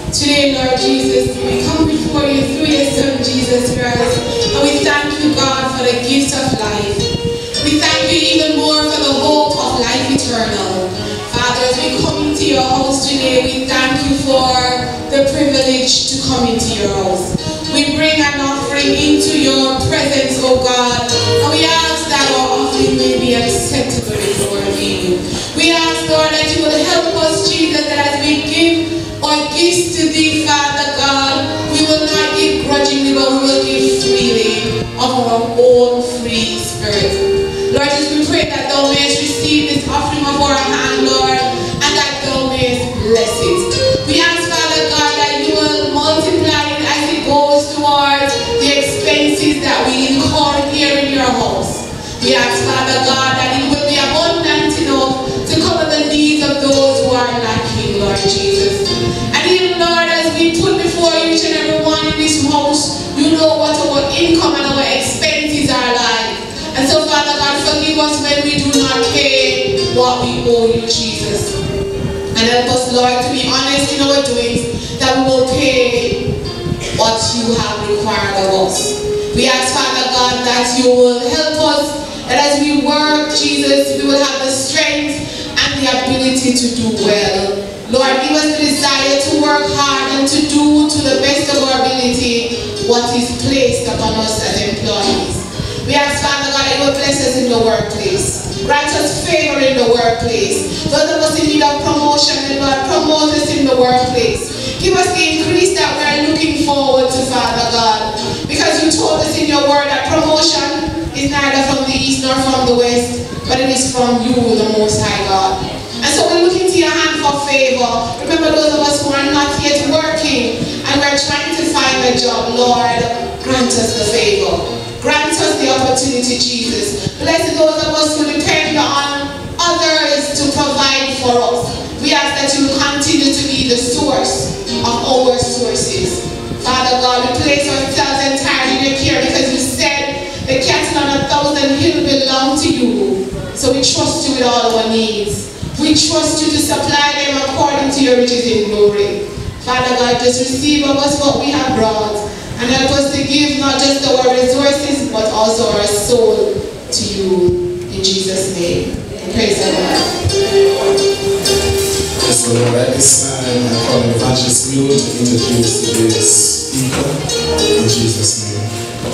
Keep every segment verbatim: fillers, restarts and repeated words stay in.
Today, Lord Jesus, we come before you through your Son, Jesus Christ, and we thank you, God, for the gift of life. We thank you even more for the hope of life eternal. Father, as we come into your house today, we thank you for the privilege to come into your house. We bring an offering into your presence, O God, and we ask that our offering may be acceptable before you. We ask, Lord, that you will help us, Jesus, that as we give our gifts to thee, Father God, we will not give grudgingly, but we will give freely of our own free spirit. Lord, as we pray that thou mayest receive this offering of our hand, Lord, and that thou mayest bless it. We ask, Father God, that you will multiply it as it goes towards the expenses that we incur here in your house. We ask, Father God, that it will be abundant enough to cover the needs of those who are lacking, Lord Jesus. And even, Lord, as we put before you each and every one in this house, you know what our income and our expenses are like. And so, Father God, forgive us when we do not pay what we owe you, Jesus. And help us, Lord, to be honest in our doings, that we will pay what you have required of us. We ask, Father God, that you will help us, that as we work, Jesus, we will have the strength and the ability to do well. Lord, give us the desire to work hard and to do to the best of our ability what is placed upon us as employees. We ask, Father God, that you will bless us in the workplace. Grant us favor in the workplace. Those of us in need of promotion, Lord, promote us in the workplace. Give us the increase that we are looking forward to, Father God. Because you told us in your word that promotion is neither from the east nor from the west, but it is from you, the Most High God. And so we look into your hand for favor. Remember those of us who are not yet working and we're trying to find a job. Lord, grant us the favor. Grant us the opportunity, Jesus. Bless those of us who depend on others to provide for us. We ask that you continue to be the source of our sources. Father God, we place ourselves entirely in your care because you said the cattle on a thousand hills belong to you. So we trust you with all our needs. We trust you to supply them according to your riches in glory. Father God, just receive of us what we have brought. And help us to give not just our resources, but also our soul to you. In Jesus' name. Praise the Lord. So at this time, I call Evangelist Mule to introduce today's speaker. In Jesus' name.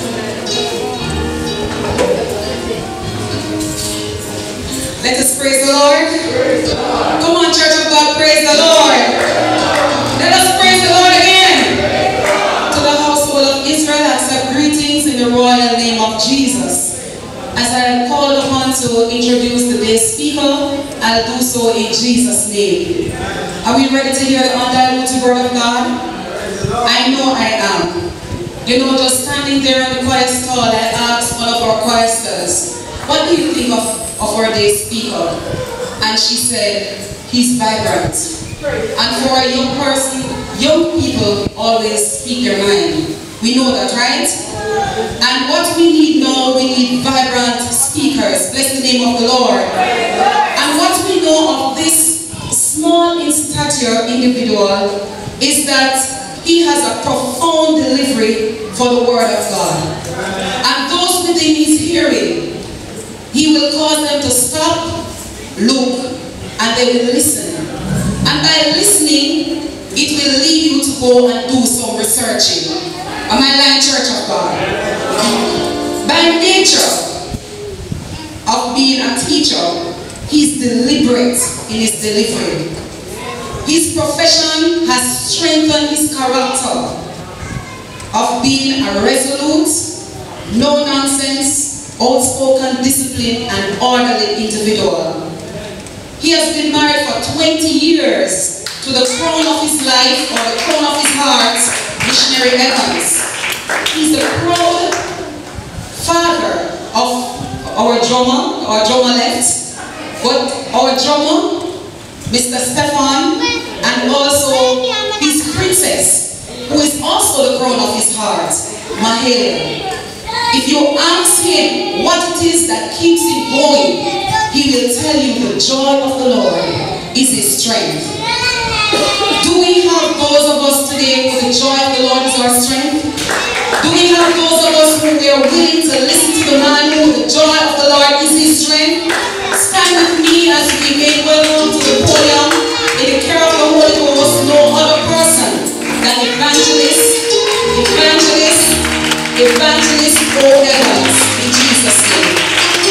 Let us praise the Lord. Praise the Lord. Come on, Church of God, praise the Lord. Let us praise the Lord again. Israel, accept greetings in the royal name of Jesus. As I am called upon to introduce today's speaker, I'll do so in Jesus' name. Are we ready to hear the undiluted word of God? I know I am. You know, just standing there in the choir stall, I asked one of our choristers, what do you think of, of our day's speaker? And she said, he's vibrant. And for a young person, young people always speak their mind. We know that, right? And what we need now, we need vibrant speakers. Bless the name of the Lord. And what we know of this small in stature individual is that he has a profound delivery for the word of God. And those within his hearing, he will cause them to stop, look, and they will listen. And by listening, it will lead you to go and do some researching. Am I lying, Church of God? By nature of being a teacher, he's deliberate in his delivery. His profession has strengthened his character of being a resolute, no-nonsense, outspoken, disciplined, and orderly individual. He has been married for twenty years to the crown of his life, or the crown of his heart, Missionary Evans. He's the proud father of our drummer, our drummer left, but our drummer, Mister Stefan, and also his princess, who is also the crown of his heart, Mahela. If you ask him what it is that keeps him going, he will tell you the joy of the Lord is his strength. Do we have those of us Evangelist O. Evans, in Jesus' name.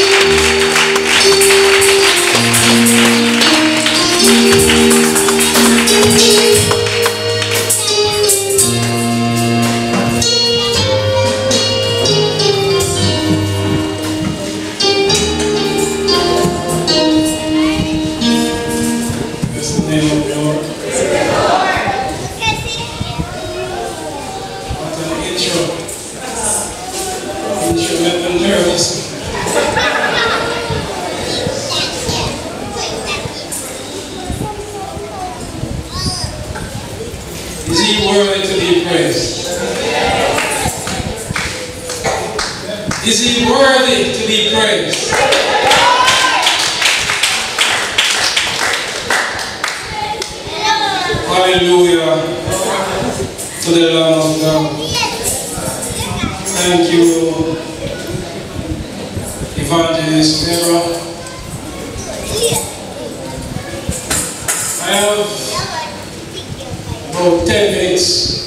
Bless the name of the Lord. What an intro. Intro made me nervous. Is he worthy to be praised? Is he worthy to be praised? Hallelujah to the Lamb of God. Thank you, Evangelist Deborah. I have about ten minutes,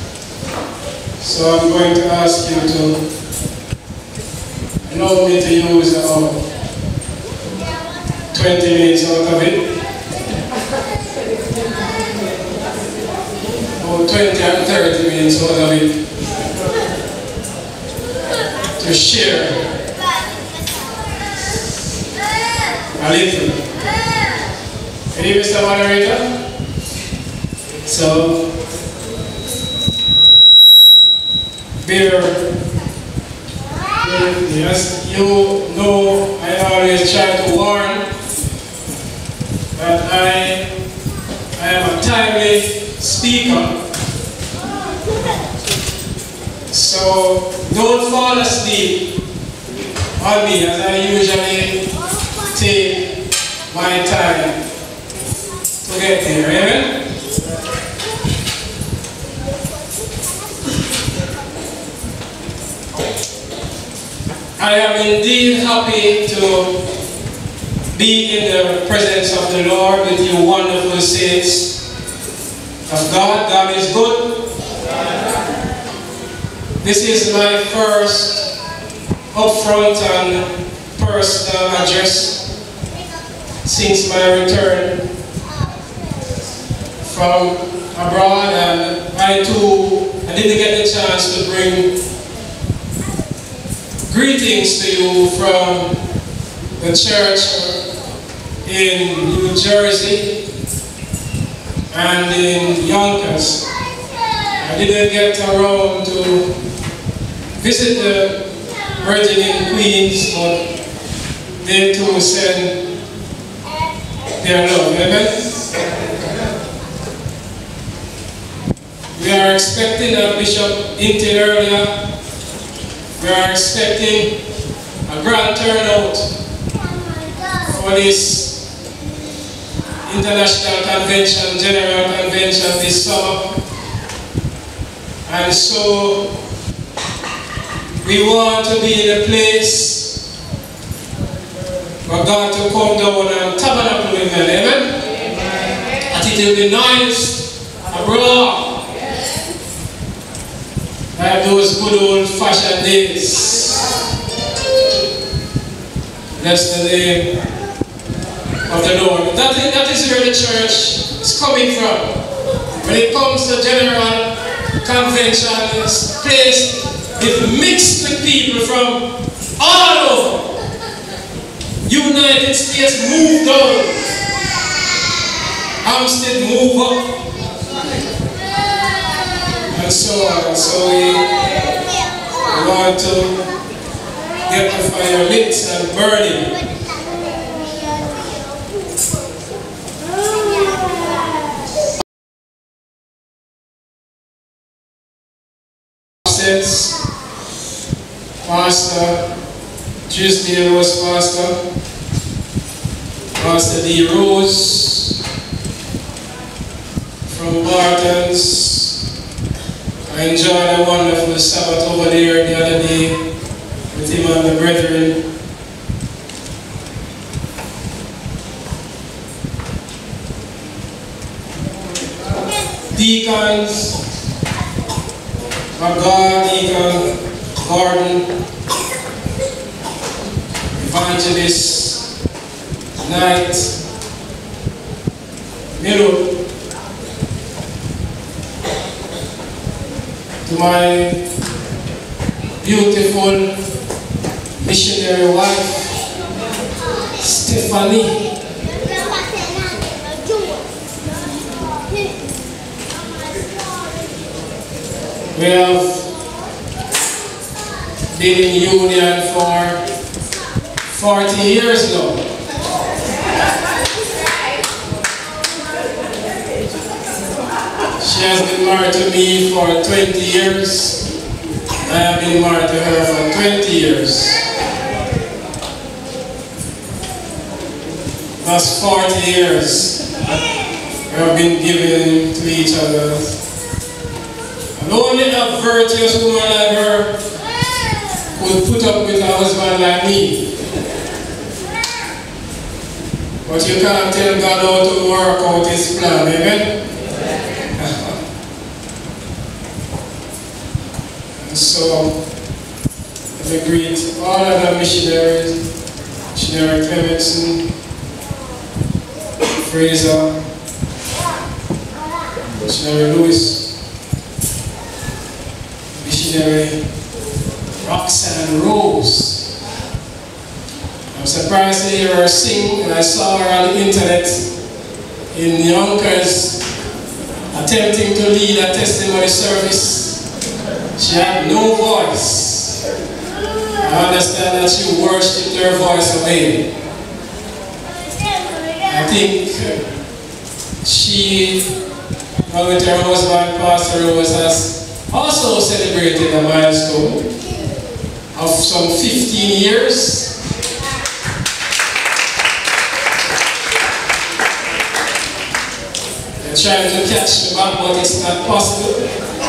so I'm going to ask you to allow me to use about twenty minutes out of it. About twenty and thirty minutes out of it to share a little. Ready, Mister Moderator? So, bear with me. As you know, I always try to warn that I, I am a timely speaker. So don't fall asleep on me as I usually take my time to get there. Amen? I am indeed happy to be in the presence of the Lord with you wonderful saints of God. God is good. This is my first upfront and personal address since my return from abroad, and I too, I didn't get the chance to bring greetings to you from the church in New Jersey and in Yonkers. I didn't get around to visit the Virgin in Queens, but they too send their love. Amen? We are expecting a Bishop Intin earlier. We are expecting a grand turnout for this International Convention, General Convention this summer. And so we want to be in a place for God to come down and tabernacle with them. Amen? Amen. That it will be nice abroad. Like those good old fashioned days. Bless the name of the Lord. That is, that is where the church is coming from. When it comes to general convention, it's placed, it's mixed with people from all over. United States move down. Hampstead move up. And so on. So we, we want to get the fire lit and burning. Pastor Tuesday was pastor. Pastor D. Rose from Bartons. I enjoyed a wonderful Sabbath over there the other day with him and the brethren. Deacons of God, Deacon Gordon, Evangelist Knight, Milo, to my beautiful missionary wife, Stephanie. We have been in union for forty years now. She has been married to me for twenty years. I have been married to her for twenty years. That's forty years we have been given to each other. And only a virtuous woman like her could put up with a husband like me. But you can't tell God how to work out his plan, amen? And so, I greet all other missionaries, missionary Clementson, Fraser, missionary Lewis, missionary Roxanne Rose. I'm surprised to hear her sing, and I saw her on the internet in Yonkers attempting to lead a testimony service. She had no voice. I understand that she worshipped her voice away. I think she, along with her husband, Pastor Rose, has also celebrated a milestone of some fifteen years. They're trying to catch me back, but it's not possible.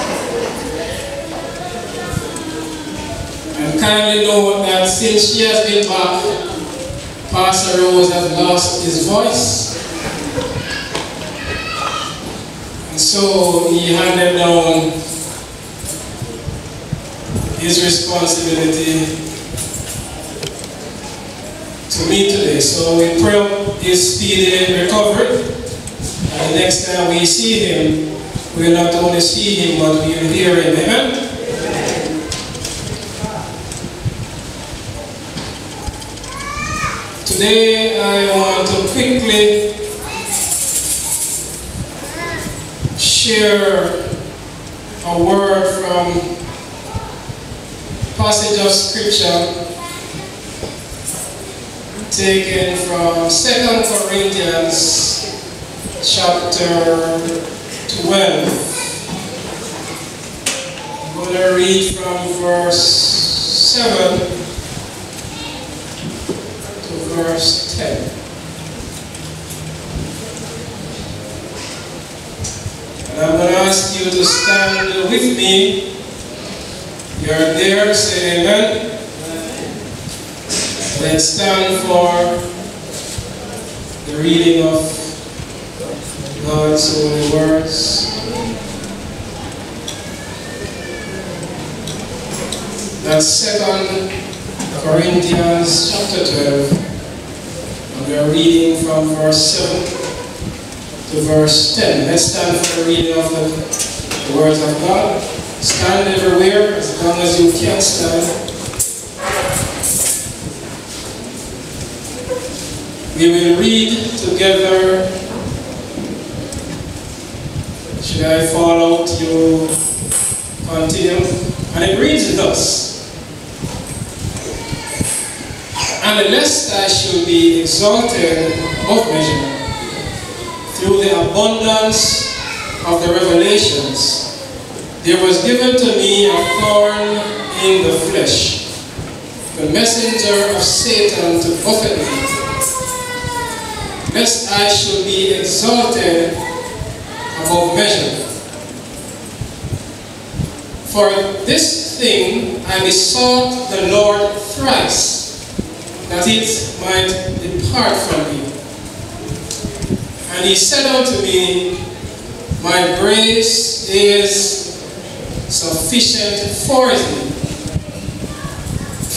And kindly know that since she has been back, Pastor Rose has lost his voice. And so he handed down his responsibility to me today. So we pray his speedy recovery. And the next time we see him, we will not only see him, but we will hear him. Amen? Today I want to quickly share a word from passage of scripture taken from Second Corinthians chapter twelve. I'm going to read from verse seven to verse ten. And I'm going to ask you to stand with me. You're there, say amen. Let's stand for the reading of God's holy words. That's Second Corinthians chapter twelve. And we are reading from verse seven to verse ten. Let's stand for the reading of the, the words of God. Stand everywhere as long as you can stand. We will read together. Should I fall out, you continue. And it reads thus. And lest I should be exalted above measure through the abundance of the revelations, there was given to me a thorn in the flesh, the messenger of Satan to buffet me, lest I should be exalted above measure. For this thing I besought the Lord thrice, that it might depart from me. And he said unto me, my grace is sufficient for thee,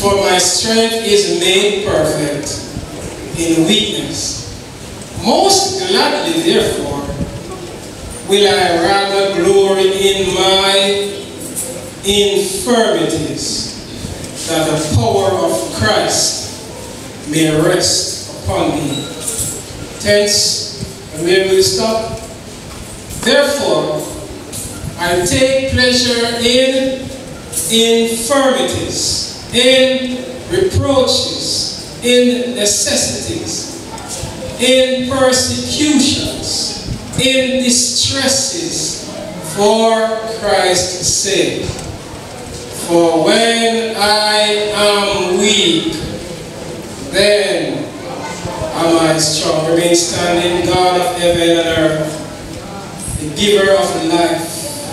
For my strength is made perfect in weakness. Most gladly, therefore, will I rather glory in my infirmities, that the power of Christ may rest upon me. Hence, and where we stop? Therefore, I take pleasure in infirmities, in reproaches, in necessities, in persecutions, in distresses, for Christ's sake. For when I am weak, then am I strong. Remain standing, God of heaven and earth, the giver of life.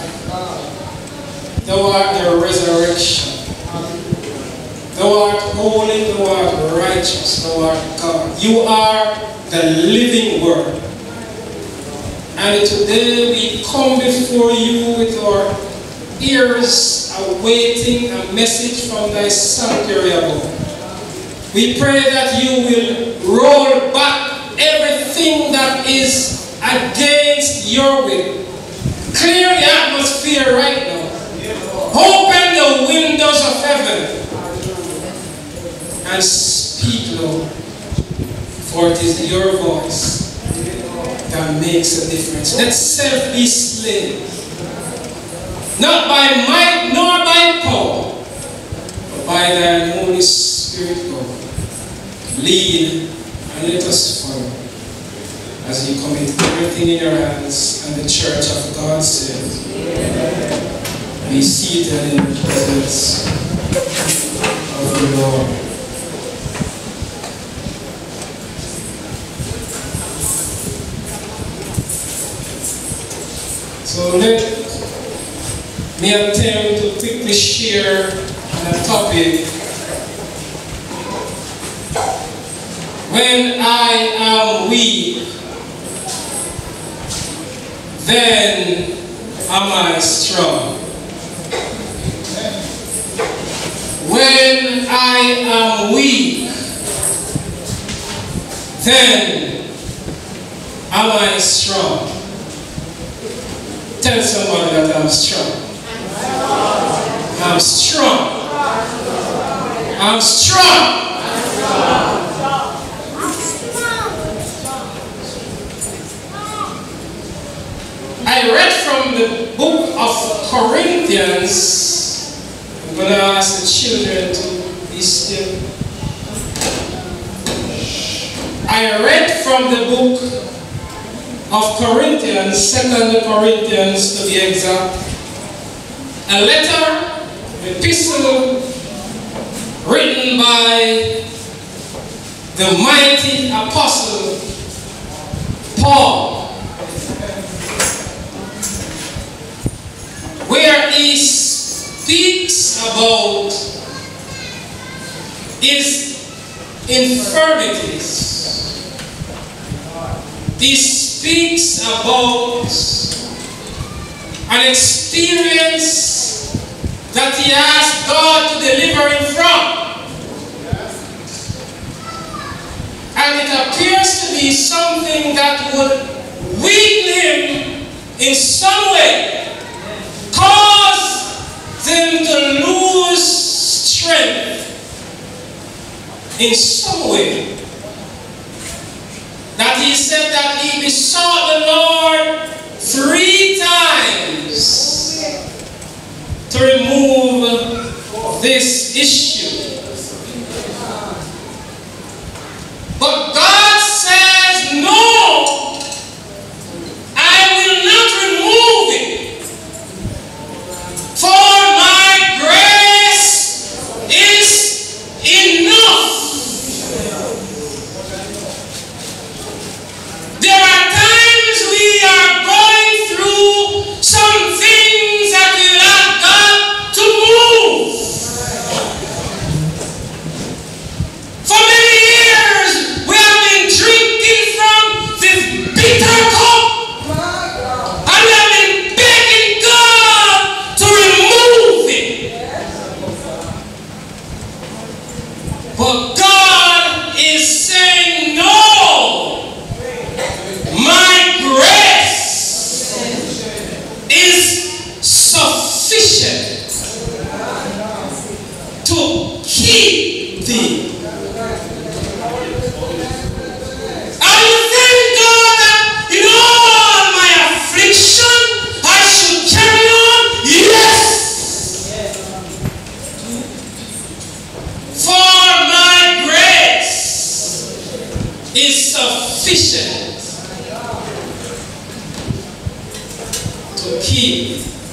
Thou art the resurrection. Thou art holy, thou art righteous, thou art God. You are the living word. And today we come before you with our ears awaiting a message from thy sanctuary above. We pray that you will roll back everything that is against your will. Clear the atmosphere right now. Open the windows of heaven and speak, Lord, for it is your voice that makes a difference. Let self be slain, not by might nor by power, but by thy Holy Spirit, God. Lead and let us follow as you commit everything in your hands, and the church of God says, be seated in the presence of the Lord. So let me attempt to quickly share on a topic. When I am weak, then am I strong. When I am weak, then am I strong. Tell somebody that I'm strong. I'm strong. I'm strong. I read from the book of Corinthians. I'm going to ask the children to be still. I read from the book of Corinthians, Second Corinthians to be exact, a letter, an epistle written by the mighty apostle Paul, where he speaks about his infirmities. He speaks about an experience that he asked God to deliver him from. And it appears to be something that would weaken him in some way, cause them to lose strength in some way. That he said that he besought the Lord three times to remove this issue. But God says, no, I will not remove it. For my grace is enough.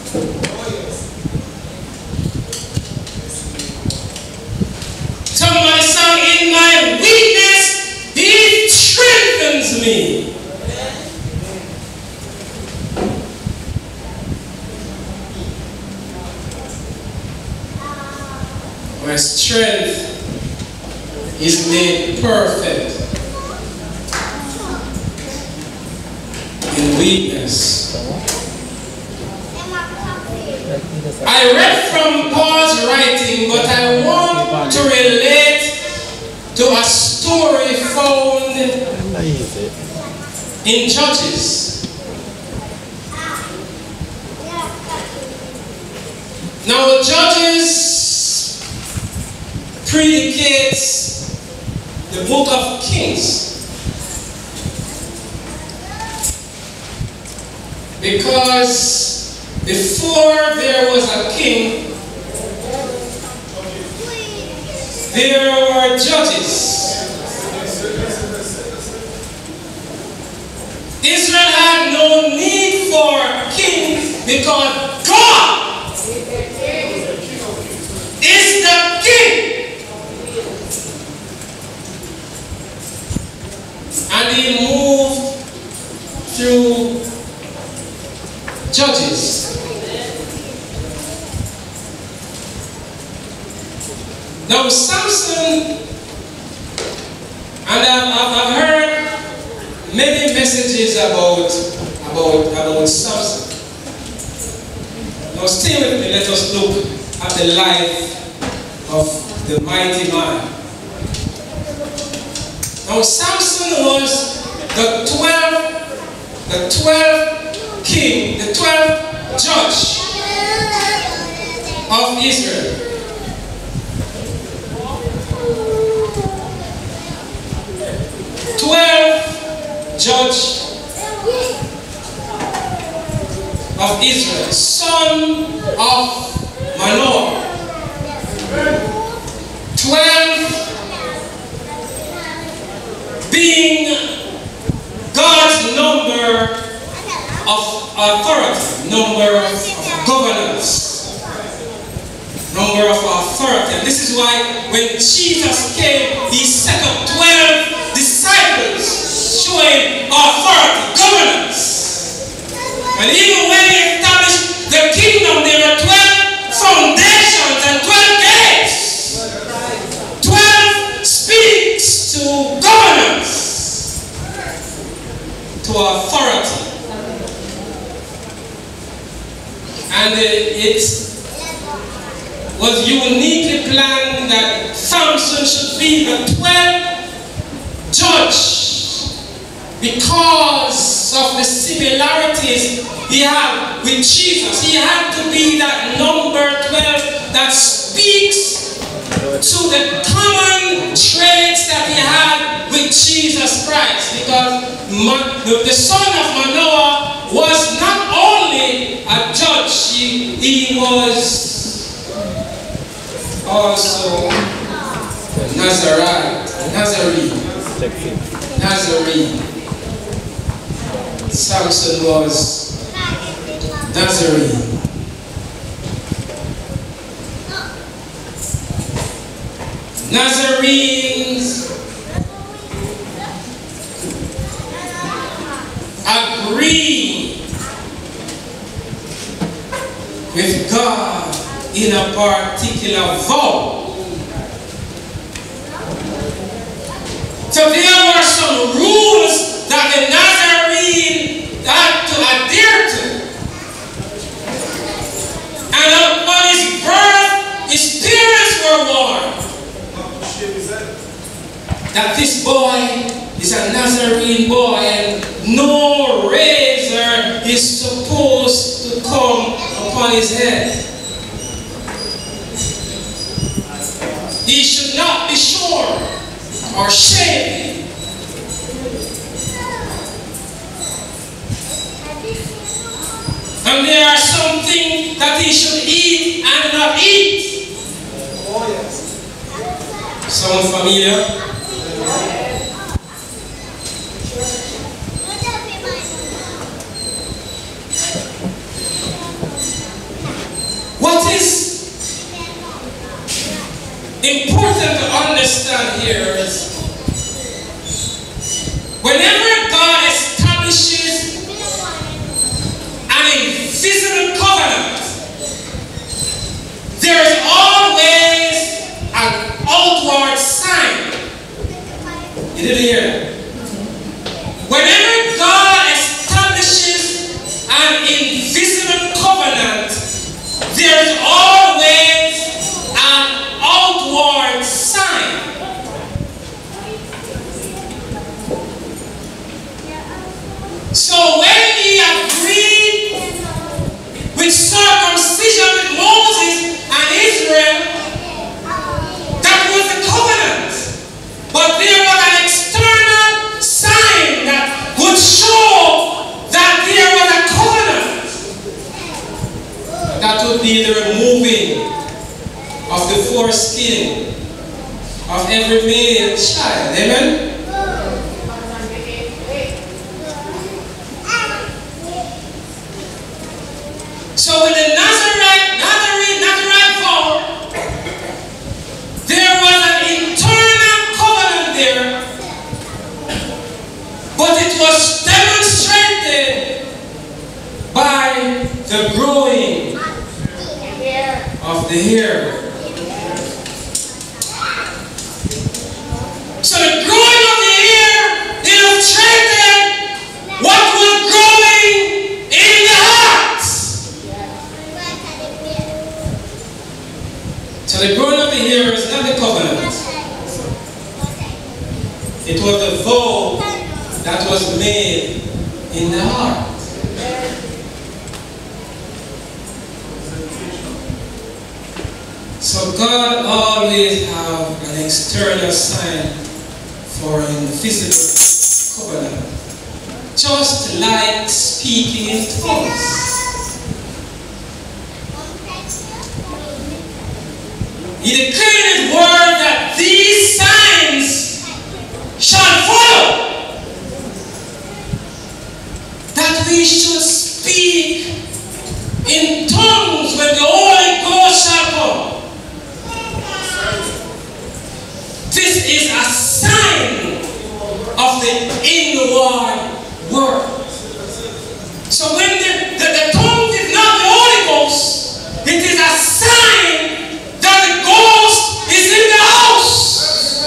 Somebody sang, in my weakness, he strengthens me. My strength is made perfect in weakness. I read from Paul's writing, but I want to relate to a story found in Judges. Now, Judges predicates the book of Kings, because before there was a king, there were judges. Israel had no need for a king because God is the king. And he moved through Judges. Now Samson, and I've, I've heard many messages about, about, about Samson. Now stay with me, let us look at the life of the mighty man. Now Samson was the twelfth, the twelfth king, the twelfth judge of Israel. Twelve judge of Israel, son of Manoah. Twelve being God's number of authority, number of governance, number of authority. And this is why when Jesus came, he set up twelve disciples showing authority, governance. And even when he established the kingdom, there were twelve foundations and twelve gates. twelve speaks to governance, to authority. And it was uniquely planned that Samson should be the twelfth judge because of the similarities he had with Jesus. He had to be that number twelve that speaks to the common traits that he had with Jesus Christ, because the, the son of Manoah was not only a judge, he, he was also Nazarite, Nazarene. Nazarene. Samson was Nazarene. Nazarenes agree with God in a particular vow. So there were some rules that the Nazarene had to adhere to. And upon his birth, his parents were warned that this boy is a Nazarene boy and no razor is supposed to come upon his head. He should not be shorn or shaved. And there are some things that he should eat and not eat. Oh, yes. Sound familiar? important to understand here is whenever God establishes an invisible covenant, there is always an outward sign. You didn't hear that? Whenever God establishes an invisible covenant, there is always an outward sign. So when he agreed with circumcision with Moses and Israel, that was a covenant. But there was an external sign that would show that there was a covenant. That would be the removing of the foreskin of every male child. Amen? So with the Nazarite, Nazarite, Nazarite vow, there was an internal covenant there, but it was demonstrated by the growing of the hair. So the growing of the hair illustrated what was growing in the heart. So the growing of the hair is not the covenant. It was the vow that was made in the heart. So God always have an external sign for an invisible covenant. Just like speaking in tongues. He declared his word that these signs shall follow. That we should speak in tongues when the Holy Ghost shall come. This is a sign of the inward work. So when the, the, the tongue is not the Holy Ghost, it is a sign that the Ghost is in the house.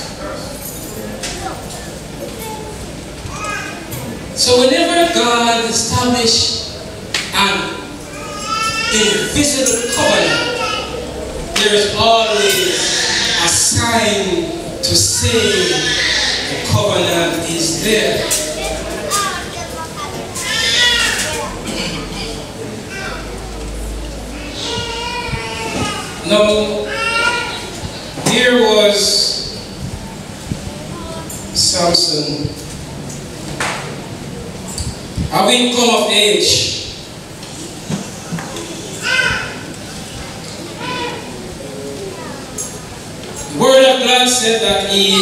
So whenever God establishes an invisible covenant, there is always a sign to say the covenant is there. Now, here was Samson, having come of age. The word of God said that he,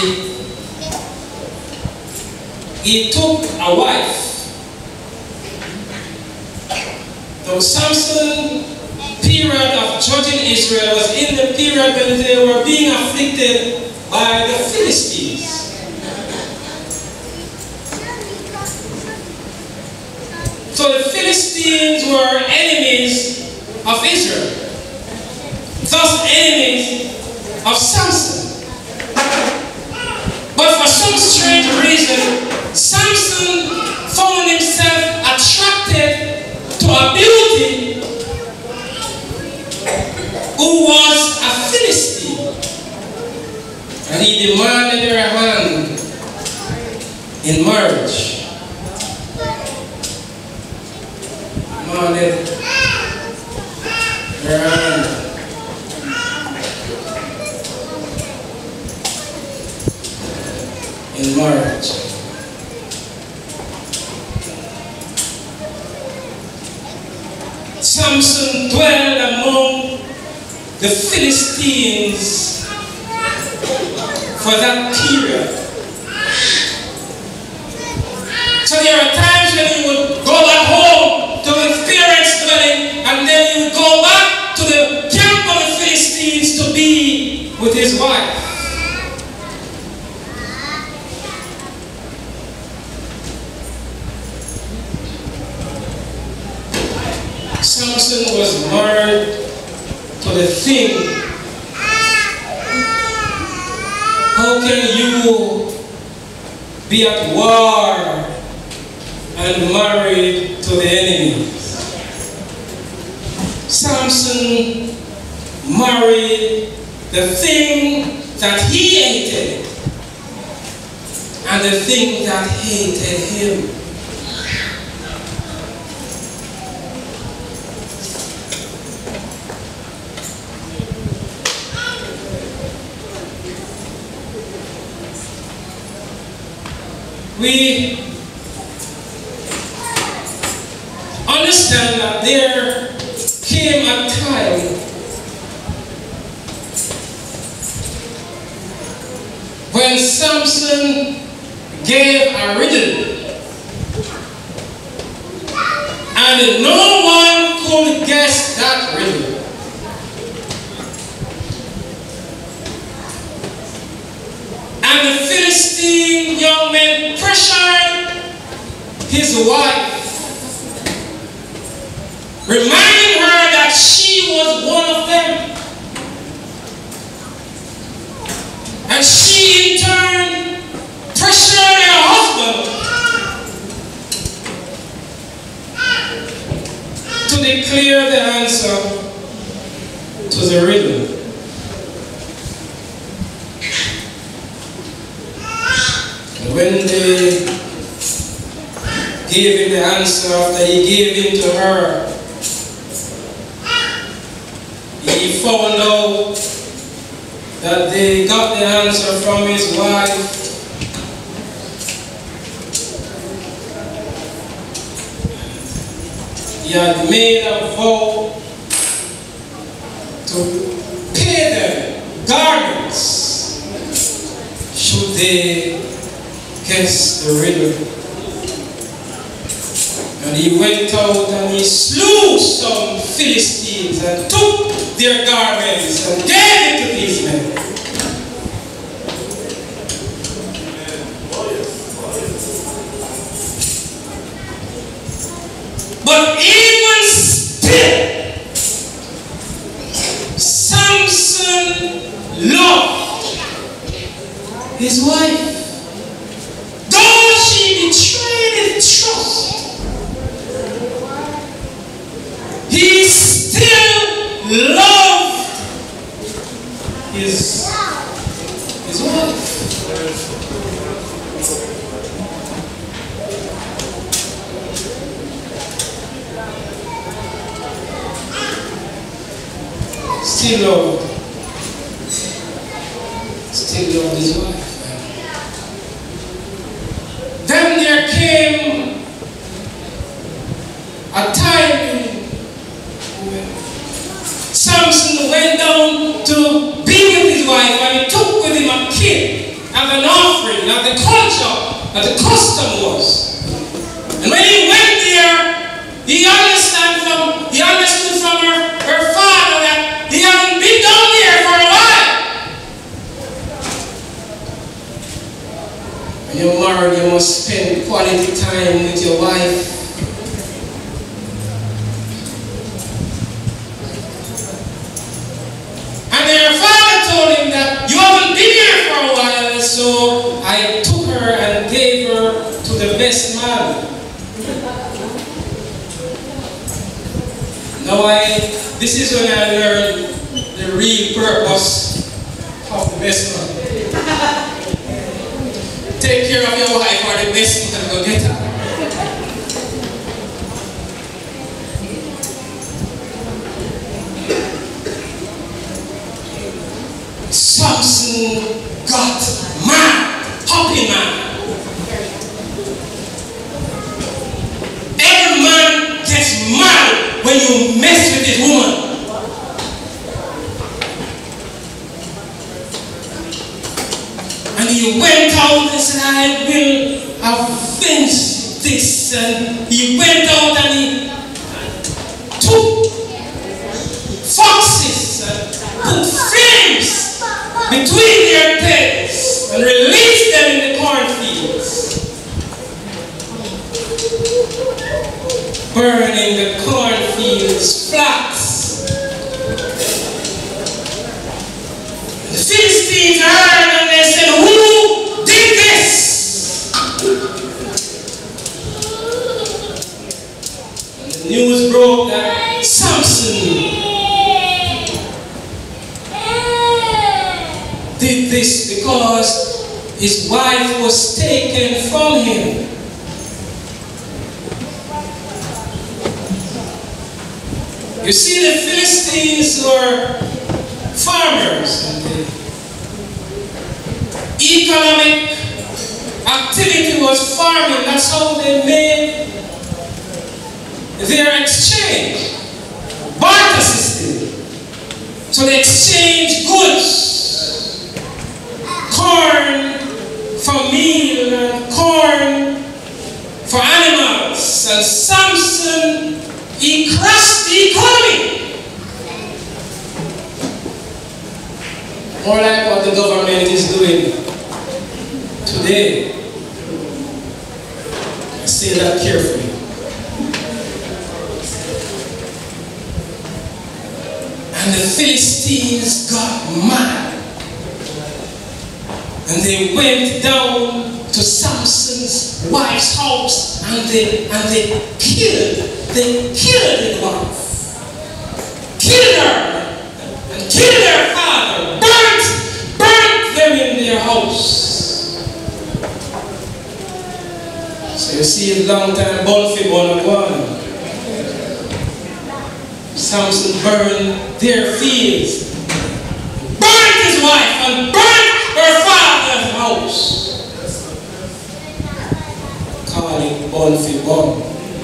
he took a wife. Though Samson period of judging Israel was in the period when they were being afflicted by the Philistines. So the Philistines were enemies of Israel, thus enemies of Samson. But for some strange reason, Samson found himself attracted to a beauty who was a Philistine, and he demanded her hand in marriage. Demanded her hand in marriage. Samson dwelled among the Philistines for that period. So there are times when you would go back home to his parents' dwelling, and then you would go back to the camp of the Philistines to be with with his wife. Samson was married to the thing. How can you be at war and married to the enemy? Samson married the thing that he hated and the thing that hated him. We understand that there came a time when Samson gave a riddle and no one could guess that riddle. And the Philistine young man pressured his wife, reminding her that she was one of them. And she in turn pressured her husband to declare the answer to the riddle. When they gave him the answer that he gave him to her, he found out that they got the answer from his wife. He had made a vow to pay them garments should they guess the riddle. And he went out and he slew some Philistines and took their garments and gave it to these men. But even still, Samson loved his wife. Though she betrayed his trust, he still loved his, his wife. Still loved. Still loved his wife. Then there came a time when Samson went down to be with his wife, and he took with him a kid as an offering, as the culture, as the custom was. And when he went there, he understood from he understood from her, her father that he hadn't been down there for a while. When you're married, you must spend quality time with your wife. And then her father told him that you haven't been here for a while, so I took her and gave her to the best man. Now I, this is when I learned the real purpose of the best man. Take care of your wife or the best you can go get her. Samson got mad, hopping mad. Every man gets mad when you mess with his woman. And he went out and said, I will avenge this. And he went out and he took foxes and put flames this because his wife was taken from him. You see, the Philistines were farmers. And the economic activity was farming. That's how they made their exchange. Barter system. So they exchanged goods. Corn for meal and corn for animals. And Samson, he crushed the economy. More like what the government is doing today. I say that carefully. And the Philistines got mad. And they went down to Samson's wife's house and they and they killed, they killed his wife. Killed her and killed their father. Burnt, burnt them in their house. So you see a long time born for born of one. Samson burned their fields, burned his wife, and burned her father's house. Call it born for born.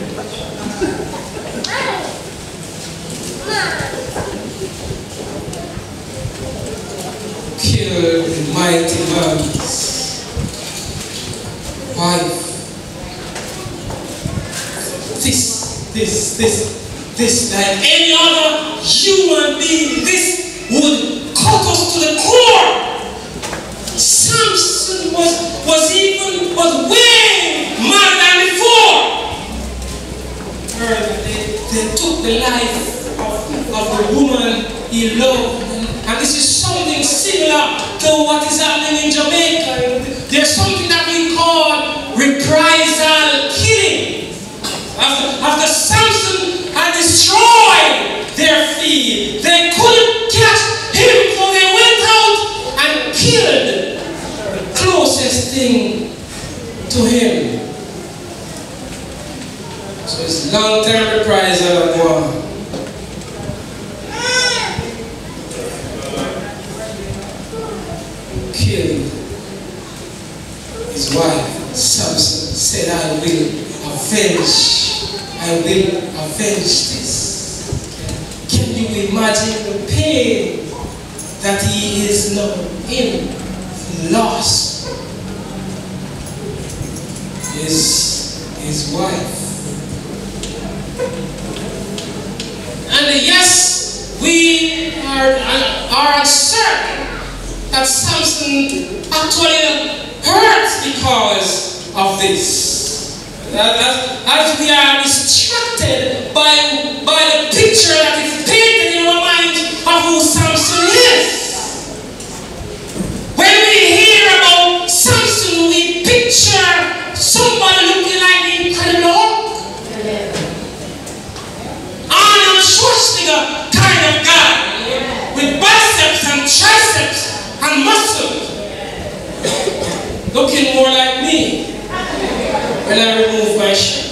Killed the mighty man's wife. This, this, this. This, like any other human being, this would cut us to the core. Samson was, was even, was way more than before. They, they took the life of, of the woman he loved. And this is something similar to what is happening in Jamaica. There's something that we call reprisal killing. After, after Samson had destroyed their field, they couldn't catch him, so they went out and killed the closest thing to him. So it's long-term reprisal of one. Killed his wife. Samson said, I will avenge. I will avenge this. Can you imagine the pain that he is now in? He lost his, his wife. And yes, we are, are certain that Samson actually hurts because of this. As we are distracted by, by the picture that is painted in our mind of who Samson is. When we hear about Samson, we picture somebody looking like the Incredible Hulk. Arnold Schwarzenegger kind of guy, with biceps and triceps and muscles. Looking more like me when I remove my shirt.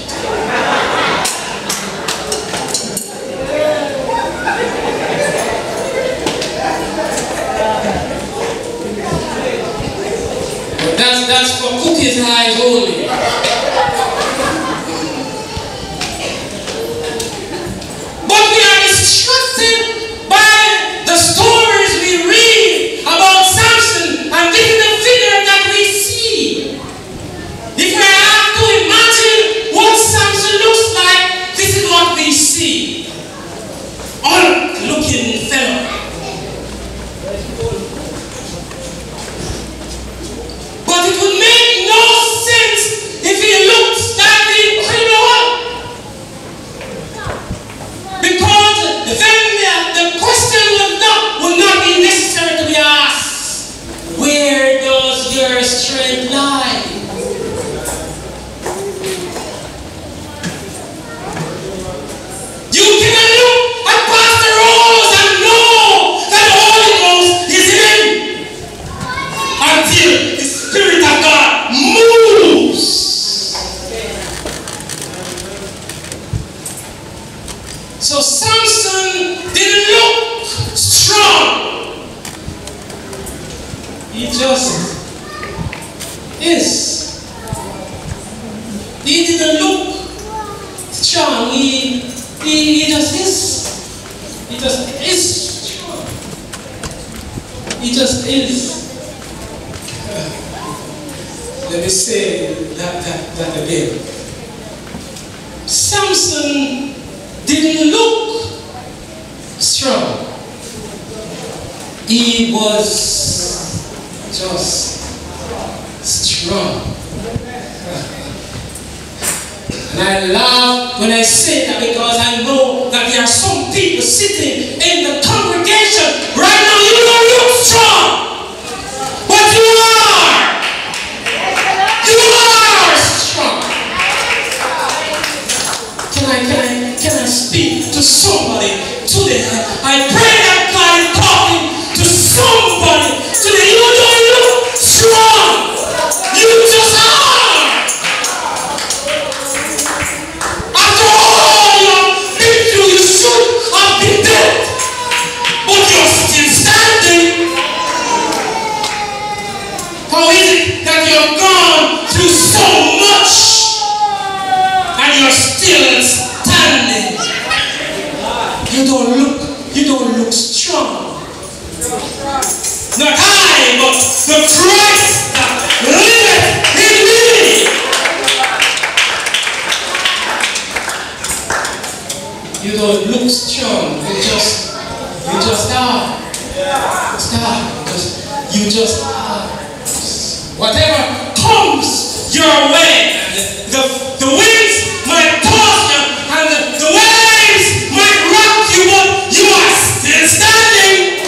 But that's, that's for cookies eyes only. But we are distracted by the stories we read about Samson and this is the figure that we see. If we have to imagine what Samson looks like, this is what we see. Odd-looking fellow. But it would make no sense if he looks like the Incredible Hulk. Because then the question would not, would not be necessary to be asked. Where does your strength lie? You can look at Pastor Rose and know he just is strong. He just is. Uh, let me say that, that, that again. Samson didn't look strong. He was just strong. And I laugh when I say that because I know that there are some people sitting in the congregation right now. You don't look strong, but you are. You are strong. Can I, can I, can I speak to somebody today? I pray that God is talking to somebody today. You don't look strong. You just are. After all you have been through, you should have been dead, but you're still standing. How is it that you've gone through so much and you're still standing? You don't look, you don't look strong. Not I, but the Christ that liveth in me. You don't look strong. You just, you just are. Just are. Just, you just are. Whatever comes your way, the, the winds might toss you, and the, the waves might rock you, but you are still standing.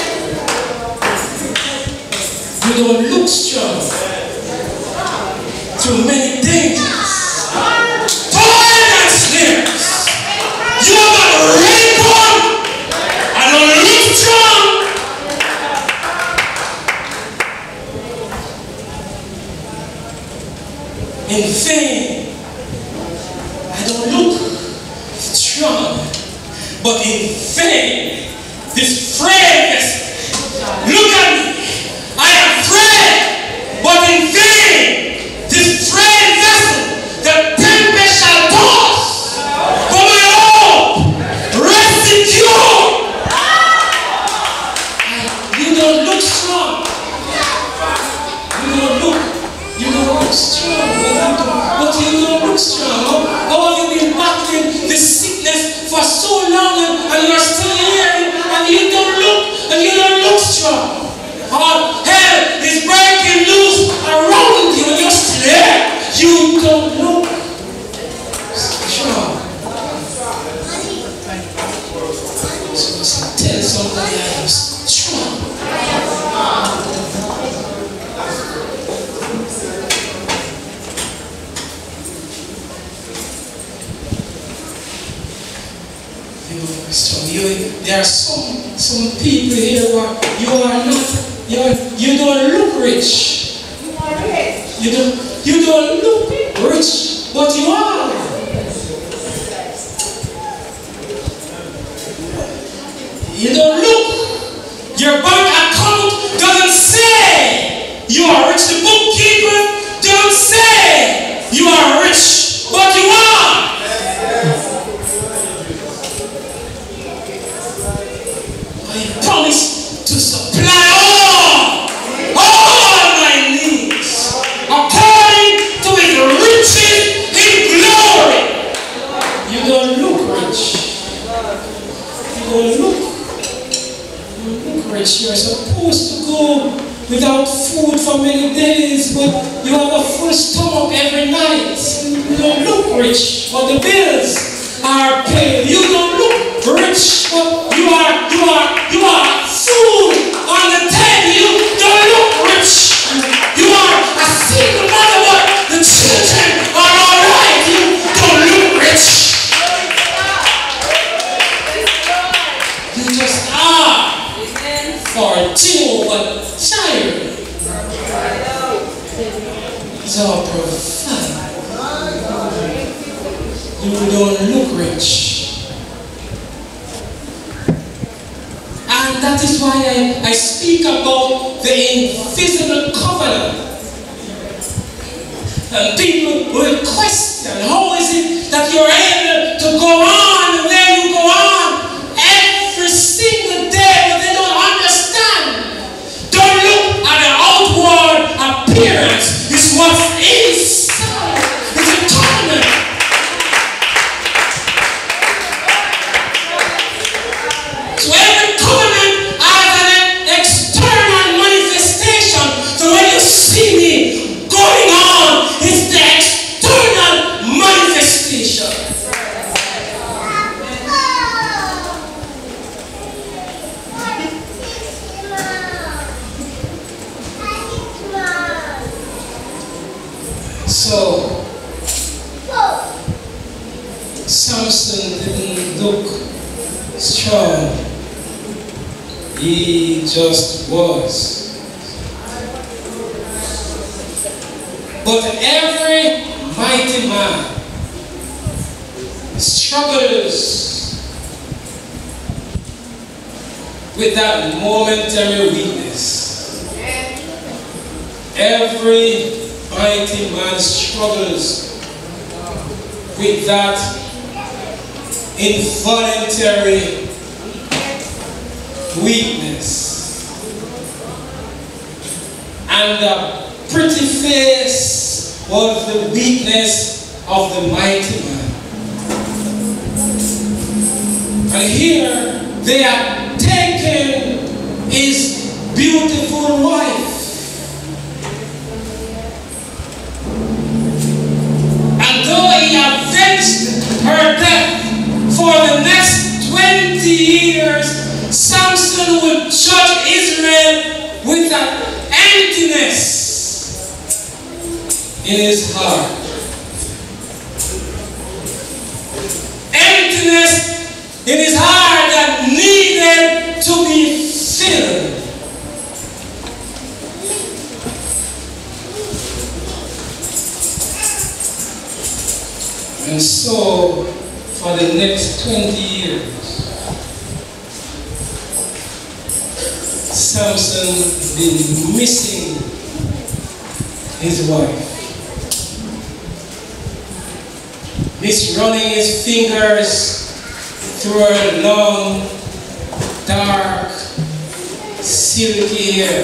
You don't look strong. Through many dangers, toil and snares, you have got rainbow. I don't look strong. In vain, I don't look strong, but in vain, this frailness, look at me, I am frail, but in vain, this frail vessel, the tempest shall toss, but my hope rests secure. You don't look strong. You don't look, you don't look strong. But you don't look strong. How have you been battling this sickness for so long and you're still here and you don't look and you don't look strong? All hell is breaking loose around you and you're still here. You don't look strong. So tell somebody I am strong. So you, there are some some people here who are, you are not, you are, you don't look rich. You don't you don't look rich, but you are. You don't look. Your bank account doesn't say you are rich. The bookkeeper doesn't say you are rich, but you are. Promise to supply all, all my needs according to his riches in glory. You don't look rich. You don't look, you don't look rich. You are supposed to go without food for many days, but you have a full stomach every night. You don't look rich, but the bills are paid. You don't look rich, but you are, you are, you are food on the table. You don't look rich. You are a single mother, but the children are all right. You don't look rich. You just are for Jehovah Jireh. So provide. You don't look rich. And that is why I, I speak about the invisible covenant. And people will question, how is it that you're able to go on where you go on every season? So, Samson didn't look strong. He just was. But every mighty man struggles with that momentary weakness. Every mighty man struggles with that involuntary weakness. And the pretty face was the weakness of the mighty man. And here they have taken his beautiful wife. And though he avenged her death for the next twenty years, Samson would judge Israel with an emptiness in his heart. Emptiness in his heart that needed to be filled. And so, for the next twenty years, Samson been missing his wife. He's running his fingers through her long, dark, silky hair.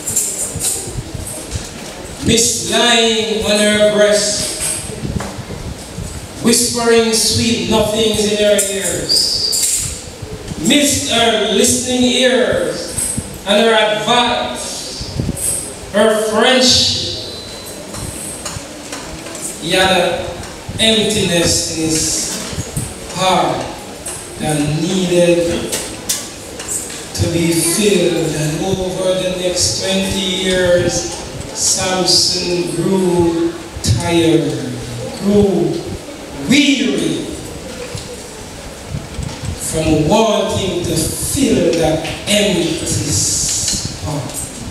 Miss lying on her breast, whispering sweet nothings in her ears. Miss her listening ears and her advice, her friendship. He had an emptiness in his heart that needed to be filled. And over the next twenty years, Samson grew tired, grew weary from wanting to fill that empty spot.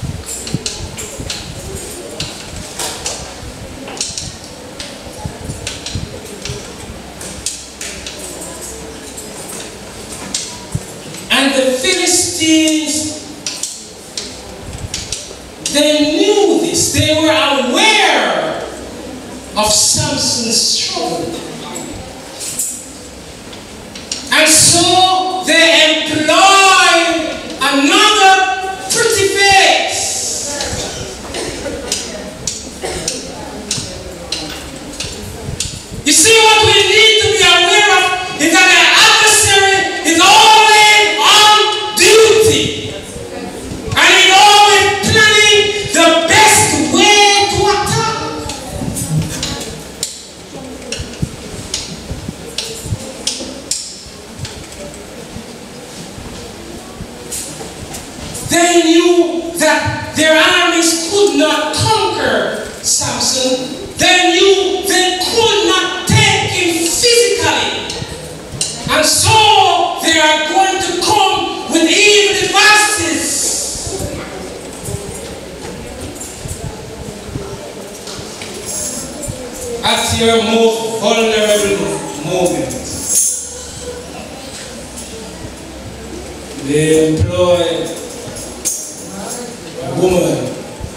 And the Philistines, they knew this. They were aware of Samson's struggle. And so they employed another pretty face. You see, what we need to be aware of is that the adversary is always on duty. And he's always planning the best way to attack. They knew that their armies could not conquer Samson. They knew they could not take him physically. And so they are going to come with evil devices. At your most vulnerable moment, they employ woman,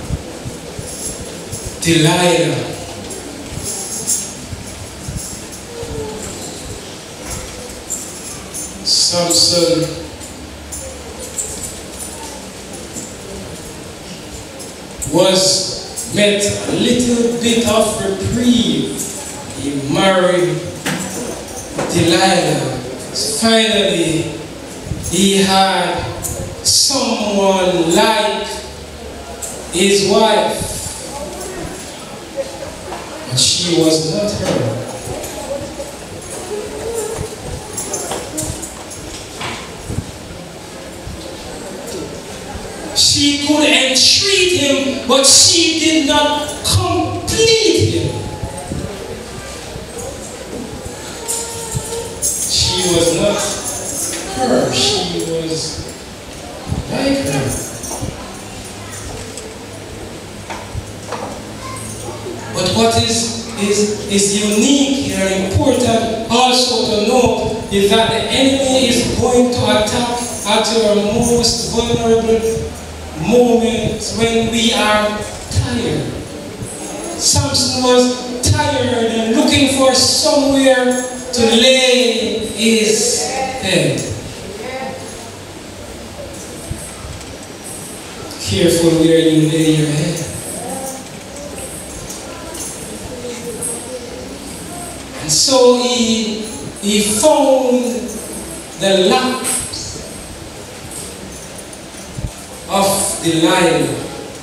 Delilah. Samson was met a little bit of reprieve. He married Delilah. Finally, he had someone like his wife, but she was not her. She could entreat him, but she did not complete him. like her. But what is, is, is unique and important also to note is that the enemy is going to attack at your most vulnerable moments when we are tired. Samson was tired and looking for somewhere to lay his head. Careful where you lay your head. And so he, he found the lap of Delilah.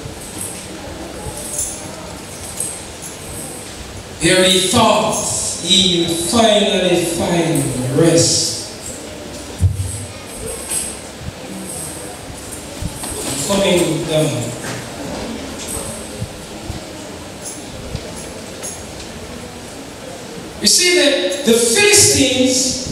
Here he thought he would finally find rest. Coming down. You see that the Philistines,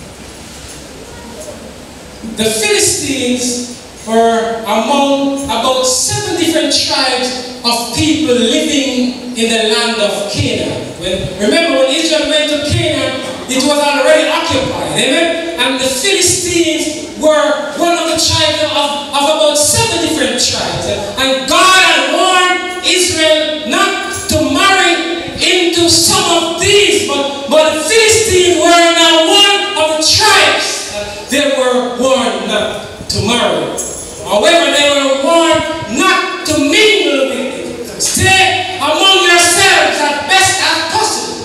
the Philistines were among about seven different tribes of people living in the land of Canaan. When, remember when Israel went to Canaan, it was already occupied, amen? And the Philistines were one of the tribes of, of about seven different tribes. And God had warned Israel not to marry into some of these, but, but the Philistines were now one of the tribes that they were warned not to marry. However, they were warned not to mingle with it. Stay among yourselves as best as possible.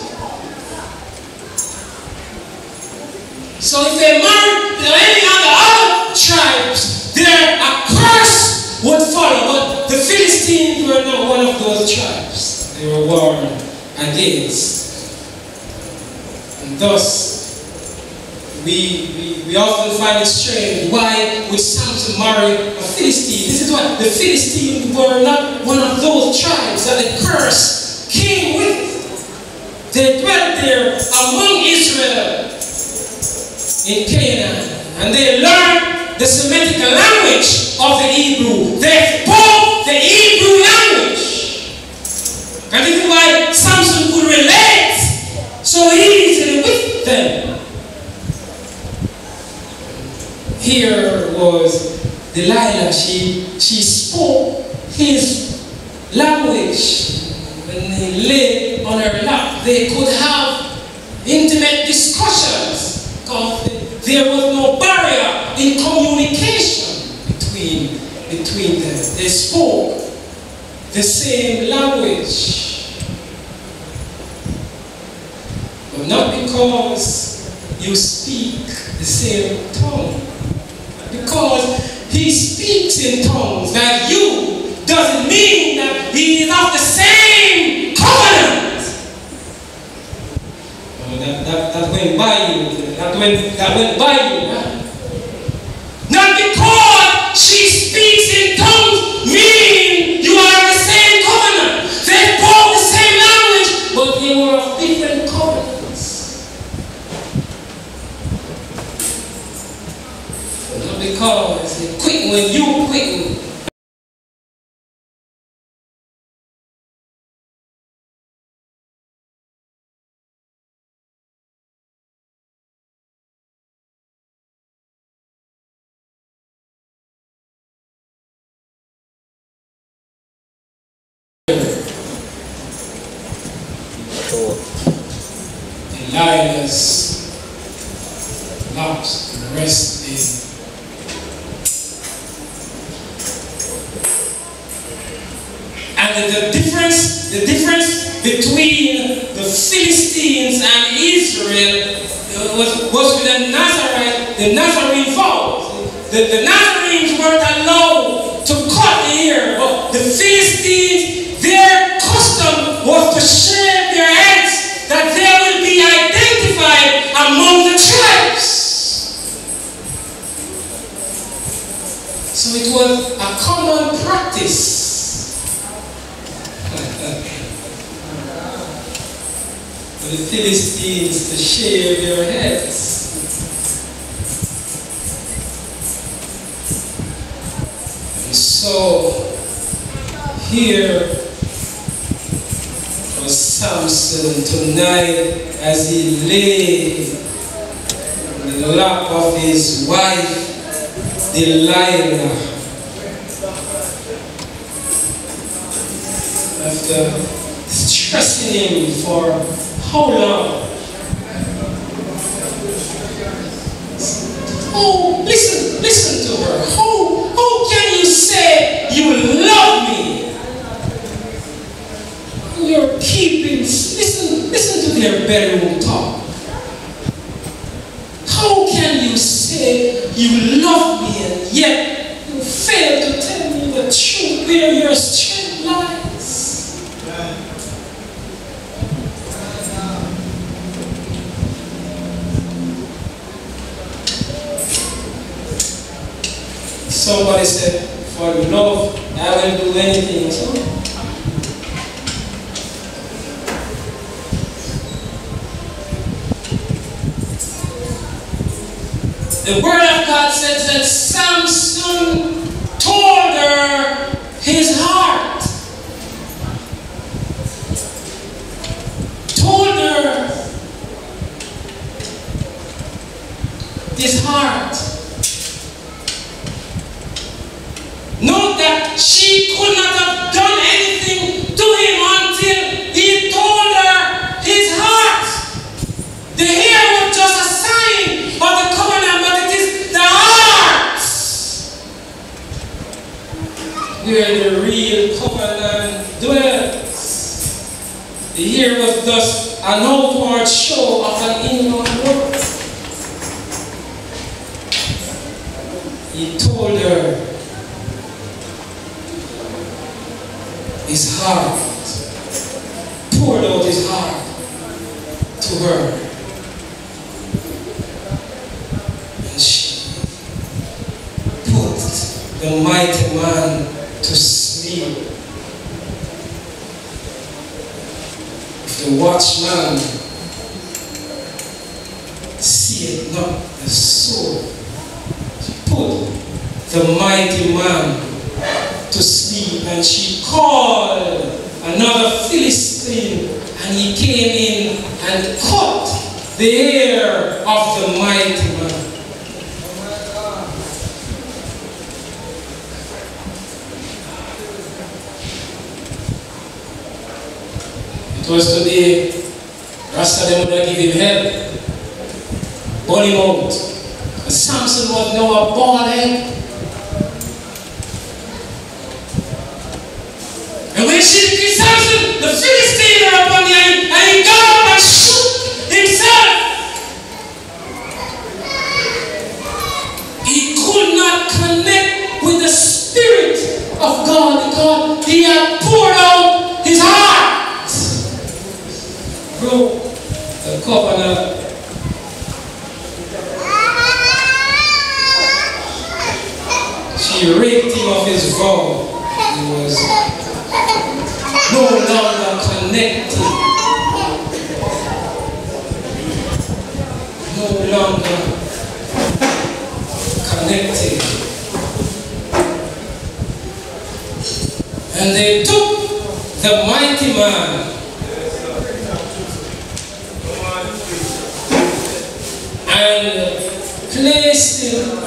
So if they married any of the other tribes, their a curse would follow. But the Philistines were not one of those tribes. They were warned against. And thus, we, we, we often find it strange. Why would Samson marry a Philistine? This is what the Philistines were not one of those tribes that the curse came with. They dwelt there among Israel in Canaan, and they learned the Semitic language of the Hebrew. They spoke the Hebrew language. And this is why Samson could relate so easily with them. Here was Delilah. She, she spoke his language. When he lay on her lap, they could have intimate discussions because there was no barrier in communication between, between them. They spoke the same language. But not because you speak the same tongue. Because he speaks in tongues like you doesn't mean that he is of the same covenant. Oh, that, that, that went by you. That went, that went by you. Huh? Not because she speaks in tongues mean you are the same covenant. They spoke the same language, but they were of different covenants. Not because they quit when you quit. Delilah's lost and the rest is and the, the difference the difference between the Philistines and Israel was, was with the Nazarite, the Nazarene vows. The, the Nazarenes weren't allowed to cut the hair, but the Philistines, their custom was to shave their heads, that they will be identified among the tribes. So it was a common practice. For the Philistines to shave their heads. So here was Samson tonight as he lay in the lap of his wife Delilah. After stressing him for how long? Oh, listen, listen to her. How, how can you say you love me? You're keeping, listen, listen to their bedroom talk. How can you say you love me and yet you fail to tell me the truth where your strength lies? Somebody said, for love, I will do anything. So, the word of God says that Samson told her his heart. Told her his heart. Note that she could not have done anything to him until he told her his heart. The hair was just a sign of the covenant, but it is the heart where the real covenant dwells. The hair was just an outward show of an inward work. He told her his heart, poured out his heart to her. And she put the mighty man to sleep. If the watchman seeth not the soul, she put the mighty man to sleep, and she called another Philistine, and he came in and cut the hair of the mighty man. It was today, Rasta them would give him help, burn him out. But Samson was now a bald head. And when she did Samson, the Philistine are upon him, and he got up and shook himself. He could not connect with the Spirit of God because he had poured out his heart. Bro, the covenant. She raped him of his vow. He was no longer connected, no longer connected. And they took the mighty man and placed him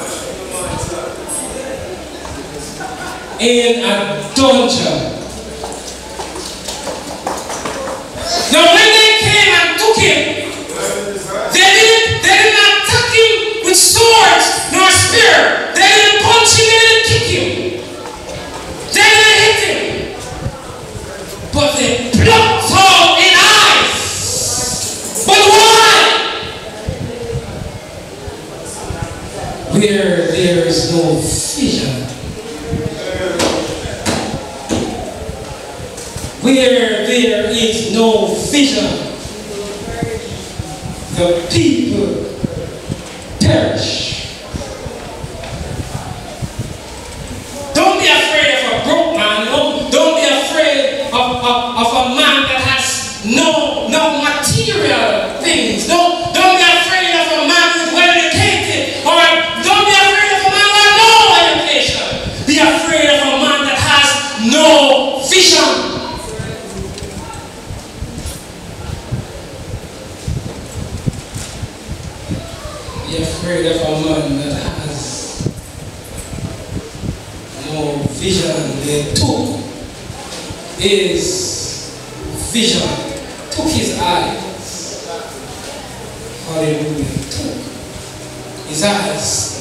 in a dungeon. Now when they came and took him, they didn't, they did not attack him with swords nor spear. They didn't punch him, they didn't kick him. They didn't hit him. But they plucked out in eyes. But why? Where there is no vision, where there is no vision, the people perish. Don't be afraid of a broke man. Don't, don't be afraid of, of, of a man that has no, no material things. Don't, don't be afraid of a man who's well educated. Or don't be afraid of a man with no education. Be afraid of a no vision. They took his vision, took his eyes. Hallelujah. Took his eyes.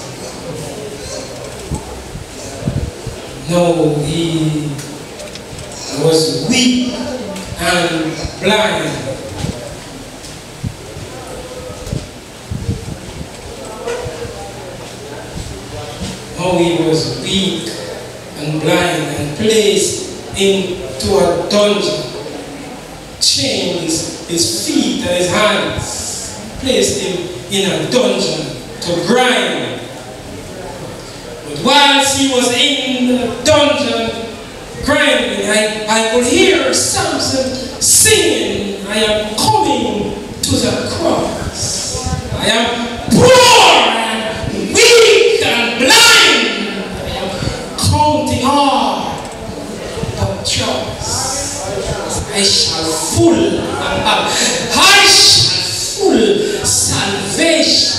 No, he was weak and blind. How he was weak and blind and placed into a dungeon, chains his feet and his hands, placed him in a dungeon to grind. But whilst he was in the dungeon grinding, I, I could hear Samson singing, I am coming to the cross. I am poor and weak and blind. I am counting all the joys. I shall full, I shall full salvation.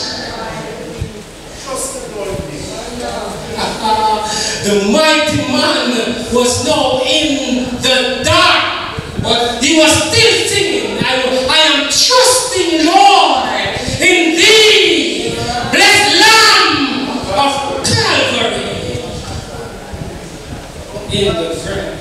The mighty man was now in the dark, but he was still singing, I, I am trusting, Lord, in thee, blessed Lamb of Calvary. In the grave,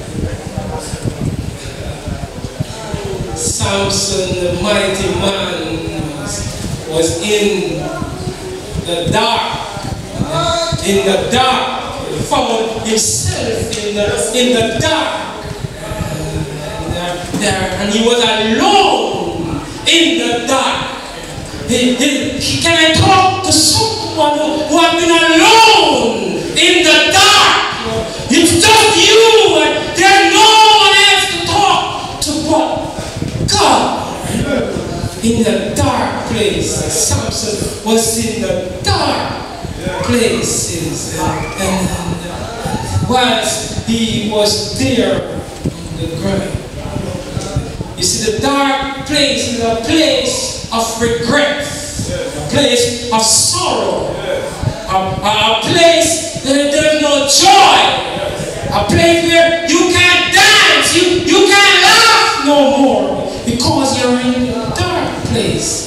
Samson, the mighty man, was, was in the dark. In the dark, he found himself in the, in the dark. And, uh, there, and he was alone in the dark. He, he, can I talk to someone who, who has been alone in the dark? It's just you, and there's no one else to talk to but God. In the dark place, Samson was in the dark places, and, and, and whilst he was there on the ground. You see, the dark place is a place of regret, a place of sorrow, a, a, a place where there's no joy, a place where you can't dance, you, you can't laugh no more because you're in a dark place.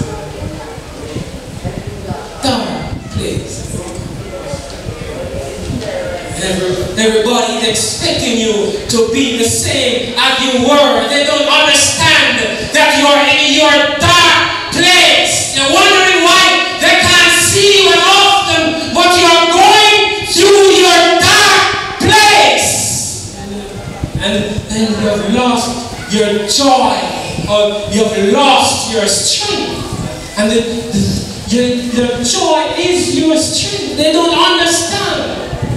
Dark. Everybody is expecting you to be the same as you were. They don't understand that you are in your dark place. They're wondering why they can't see you often, but you are going through your dark place. And then you have lost your joy, or you have lost your strength. And the, the Your, your joy is your strength. They don't understand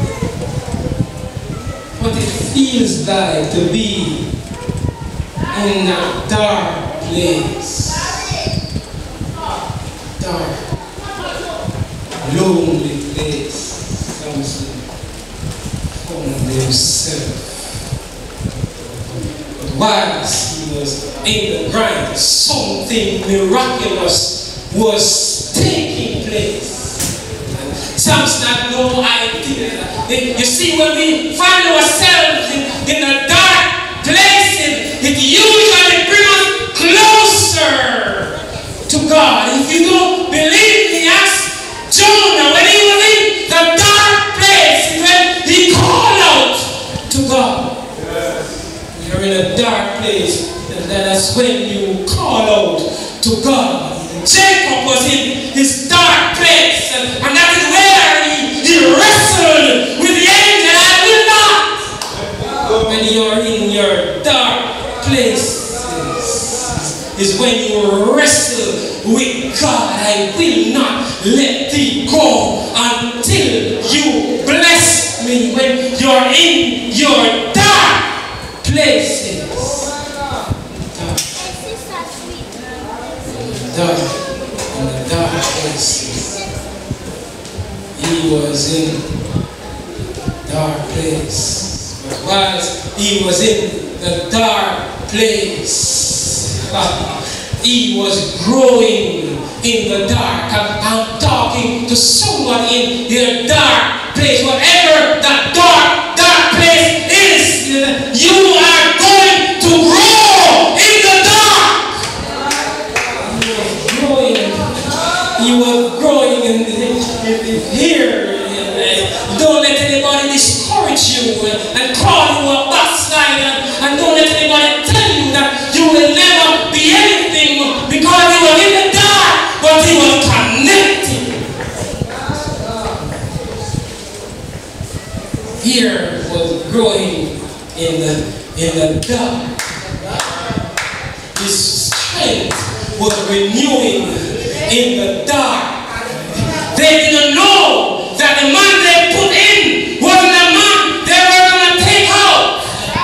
what it feels like to be in a dark place. Dark, lonely place. Samson found himself. But whilst he was in the grind, something miraculous was taking place. Samson had no idea. You see, when we find ourselves in, in a dark place, it usually brings us closer to God. If you don't believe me, ask Jonah when he was in the dark place, when he called out to God. Yes. You're in a dark place, and that's when you call out to God. Jacob was in his dark place, and, and that is where he, he wrestled with the angel. I will not. When you're in your dark places, is when you wrestle with God. I will not let thee go until you bless me. When you're in your dark places. Dark, in the dark places. He was in dark place. But whilst he was in the dark place, he was growing in the dark. I'm talking to someone in their dark place. Whatever that dark reject you and call you a backslider, and don't let anybody tell you that you will never be anything because you were in the dark, but you were connected. Here was growing in the in the dark. His strength was renewing in the dark. They didn't know that the man they put in wasn't the man they were going to take out.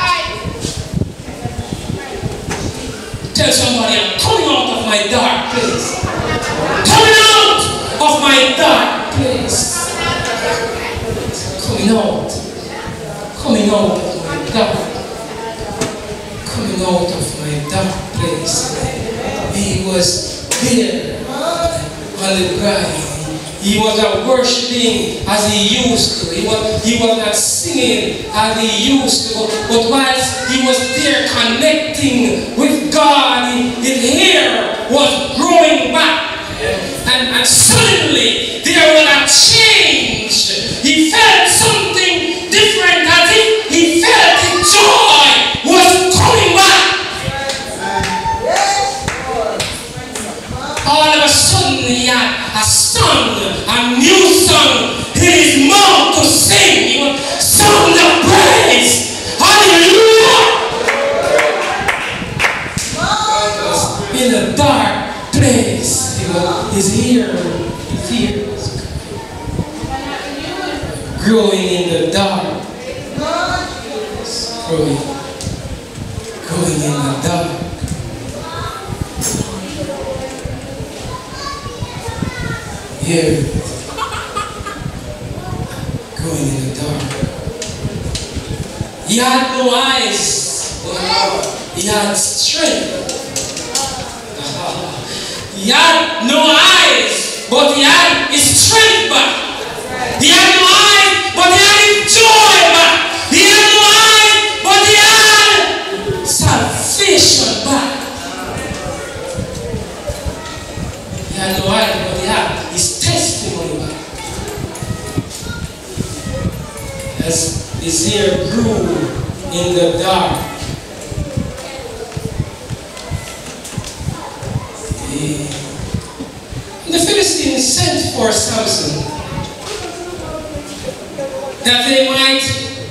Tell somebody, I'm coming out of my dark place. Coming out of my dark place. Coming out. Coming out of my dark. Coming out of my dark place. He was there on the ground. He was not worshiping as he used to. He was, he was not singing as he used to. But whilst he was there connecting with God, his hair was growing back. And, and suddenly there was a change. He felt something different, as if he felt the joy was coming back. All of a sudden he had a song, a new song in his mouth to sing. He was song of praise. Hallelujah! In a dark place, he was, his ear, his ears growing in the dark. Growing, growing in the dark. Here, going in the dark. He had no eyes, he had strength. He had no eyes, but he had his strength back. He had no eyes, but he had his joy back. He had no eyes, but he had salvation back. He had no eyes, but he had his testimony back. As his hair grew in the dark, the Philistines sent for Samson that they might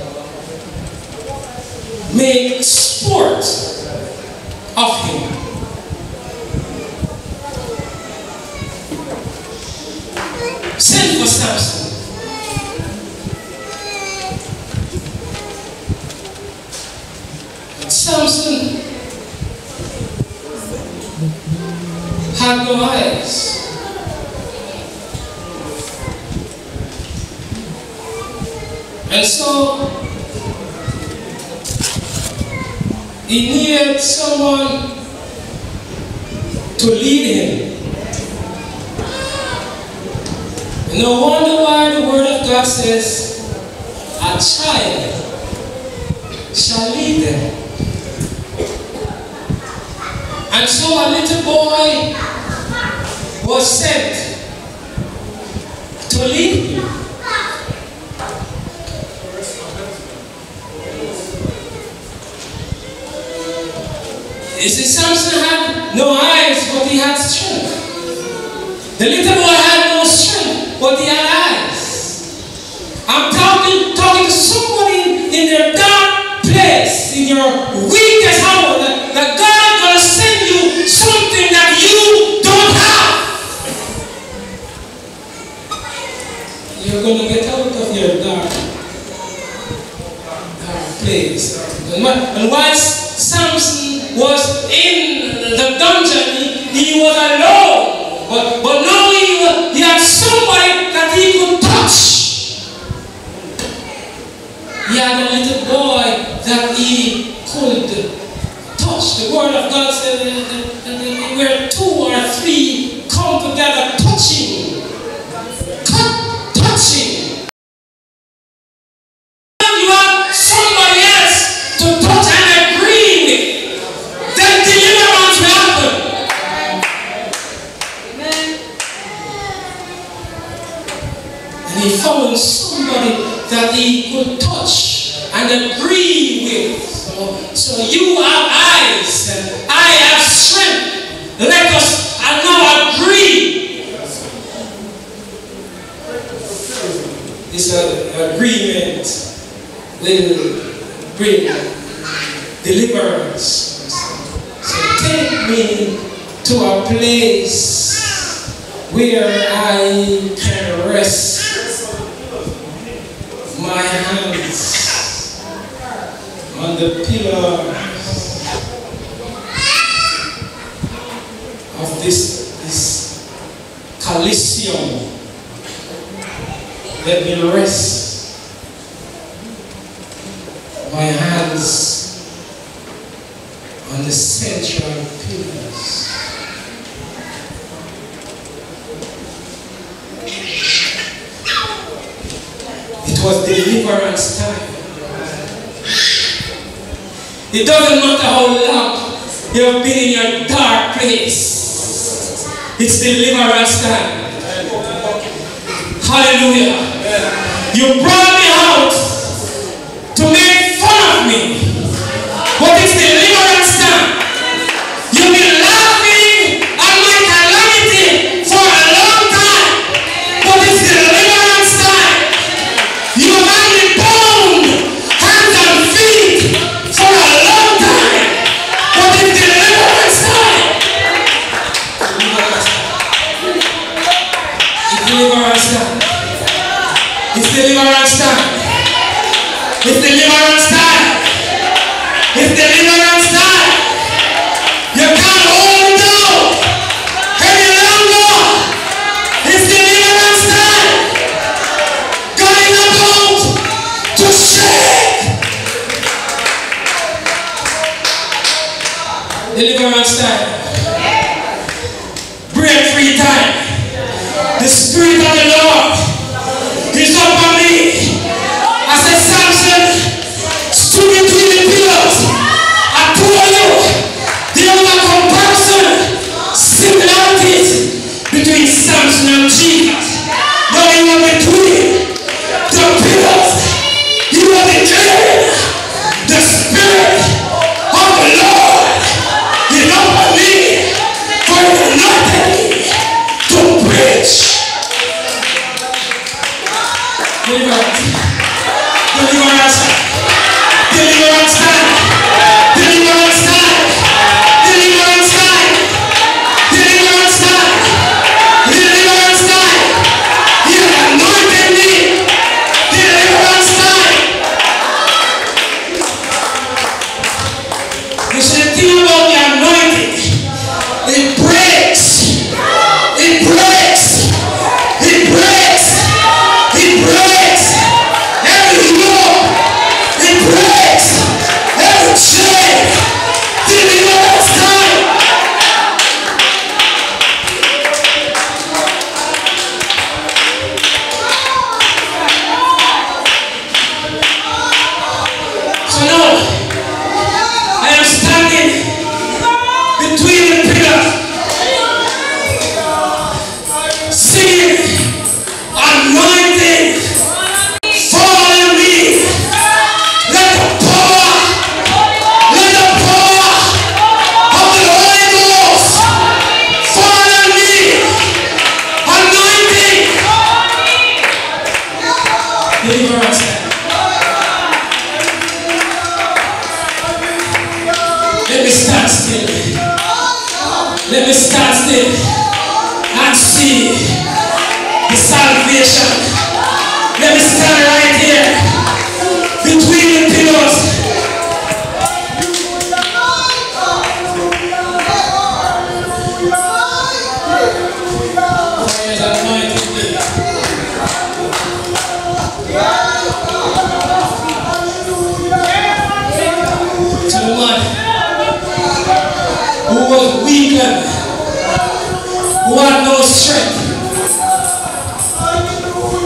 make sport of him. Send for Samson. Samson had no eyes. And so he needed someone to lead him. And no wonder why the word of God says, a child shall lead them. And so a little boy was sent to lead him. You see, Samson had no eyes, but he had strength. The little boy had no strength, but he had eyes. I'm talking, talking to somebody in their dark place, in your weakest hour, that, that God is going to send you something that you don't have. You're going to get out of your dark, dark place. And whilst Samson was in the dungeon, he, he was alone. But, but now he, he had somebody that he could touch. He had a little boy that he could touch. The word of God said that where two or three come together touching. Touching. You have somebody else to touch and agree with. Then deliverance will happen. And he found somebody that he could to touch and agree with. So, so you have eyes, and I have strength. Let us now agree. This uh, agreement will bring deliverance. So take me to a place where I can rest my hands on the pillar of this, this Coliseum. Let me rest my hands on the central pillars. It was deliverance time. It doesn't matter how long you have been in your dark place. It's deliverance time. Hallelujah. You brought me out to make fun of me. But it's deliverance time. You've been laughing at my calamity for a long time. But it's deliverance time. You have had me bound, hands and feet for a long time. But it's deliverance time. It's deliverance time. It's deliverance time. It's deliverance time. It's deliverance time. You can't hold it down any longer. It's deliverance time. God is about to shake. Deliverance time. Break free time. The Spirit of the Lord is upon me. I said, Samson stood between the pillars. I told you there was a comparison, similarities between Samson and Jesus. But he was between the pillars. He was declaring the Spirit of the Lord is upon me, for he anointed me to preach. Deliverance. Deliverance. Deliverance time. Deliverance time. Deliverance time. Deliverance time. Deliverance time. He has anointed me. Deliverance time. You see, the thing about the anointing, it breaks. It breaks. It breaks. It breaks every yoke. It breaks every chain. Deliverance time. So now I am standing between the pillars, singing, anointing. Follow me. Let the power, let the power of the Holy Ghost follow me. Anointing. Deliverance. Let me stand still. Let me stand still and see the salvation. Let me stand right here between the pillars. To the man who was weakened, who had no strength.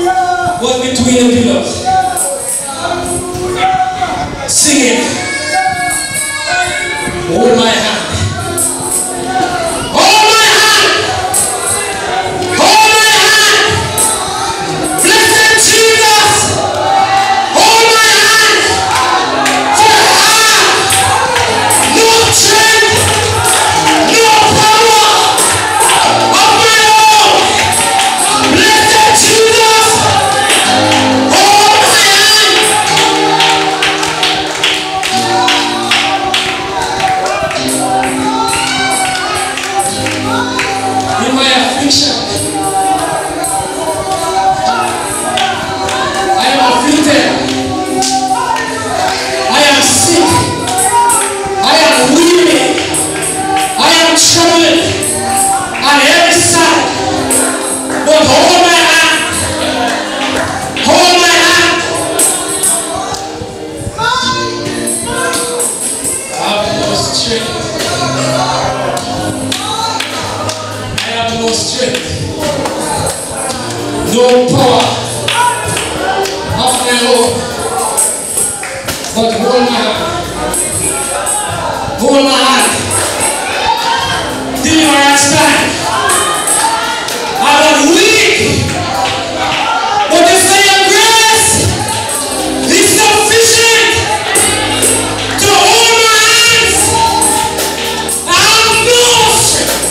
no power of my own, but hold my hand. Hold my hand. Deliverance time. I am weak, but you say your grace is sufficient to hold my hands. I have no strength.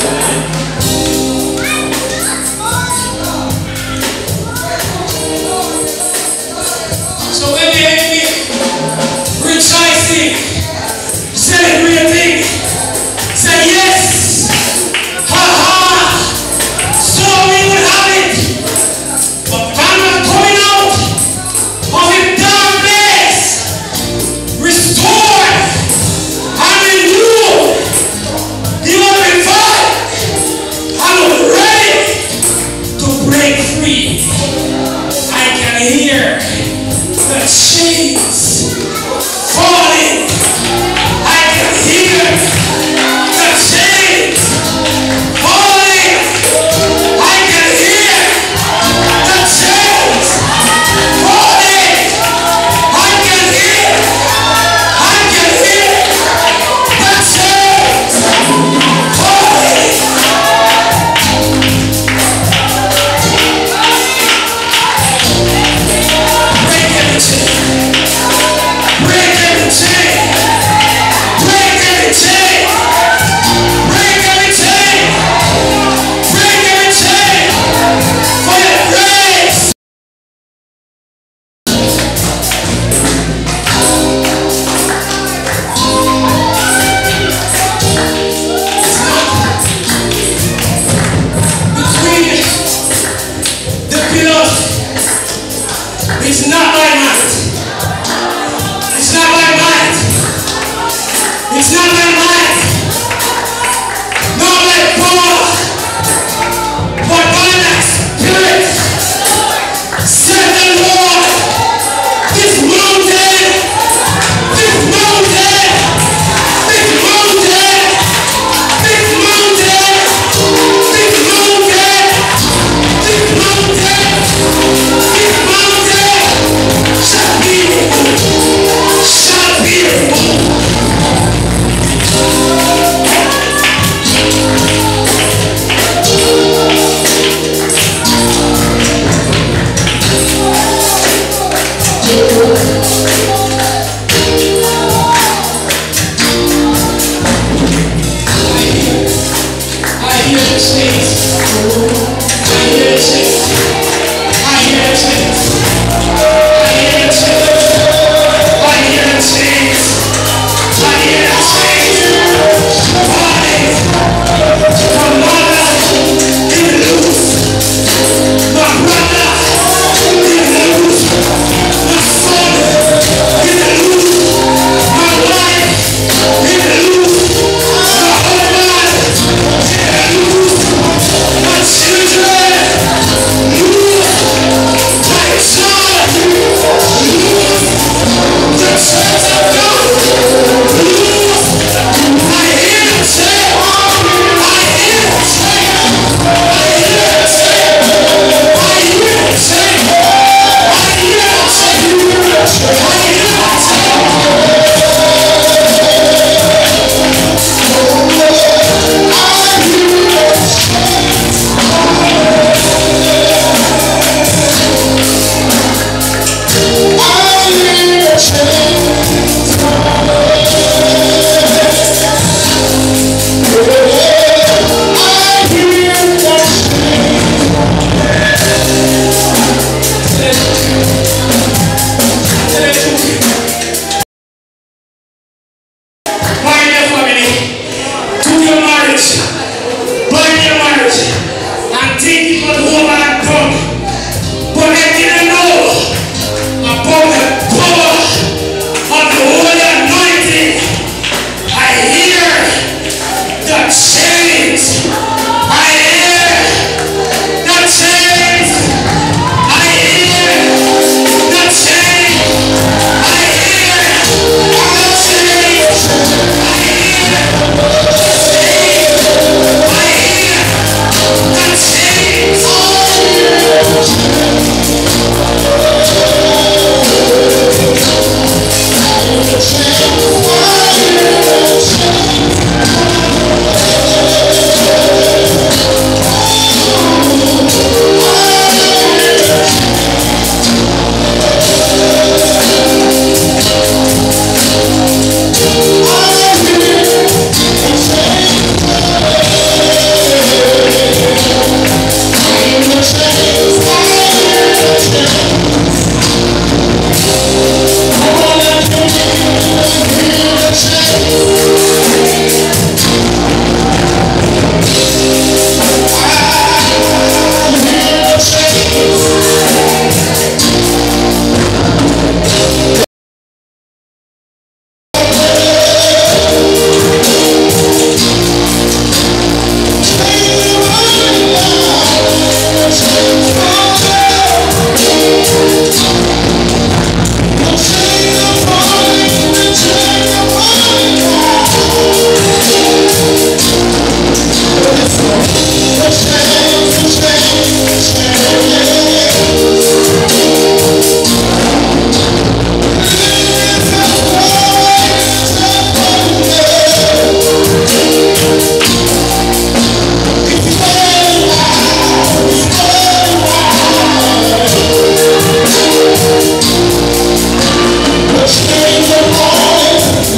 So when the enemy rejoicing, celebrating, say yes, ha ha, so we will have it. But I'm not coming out of the darkness, restored and renewed. You are revived and ready to break free. I can hear the chains falling. I can hear the chains falling. I can hear the chains falling. I can hear, I can hear the chains falling. Break every chain.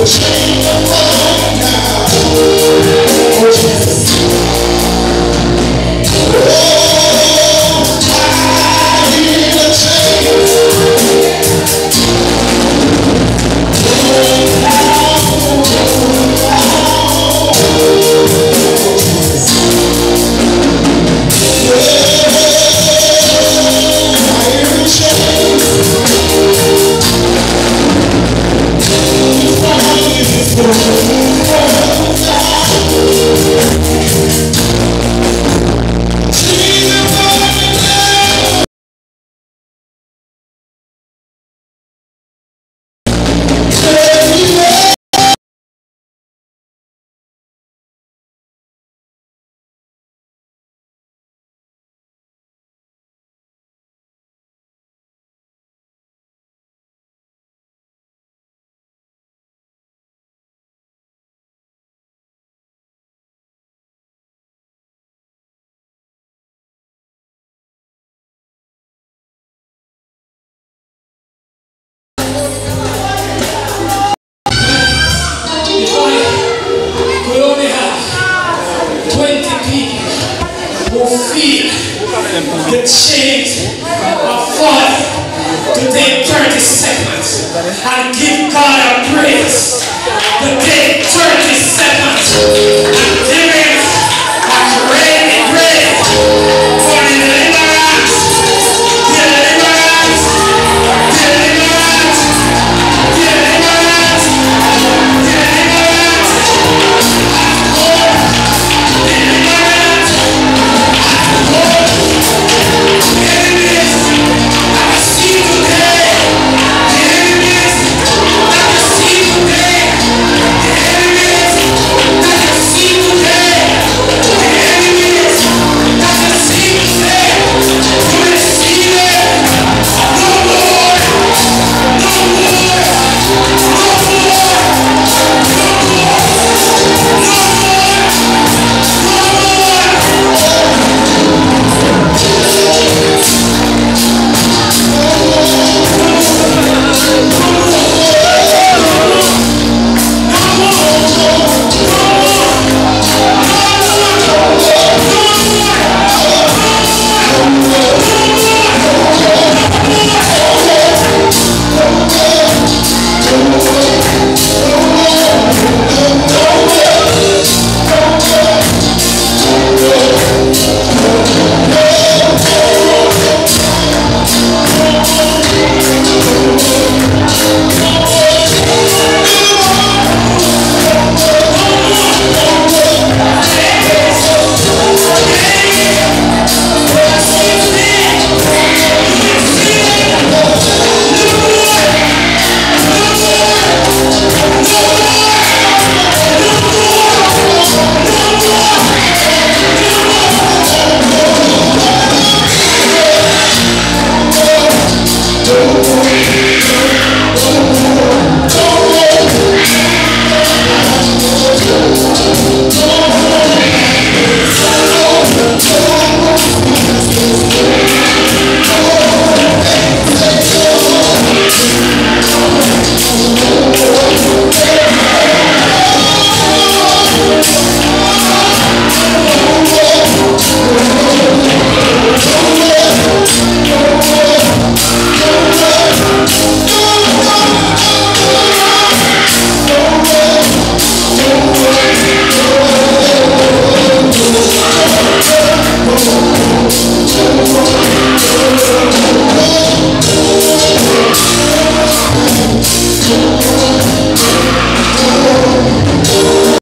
The chains of fire to take thirty seconds and give God a praise. To take thirty seconds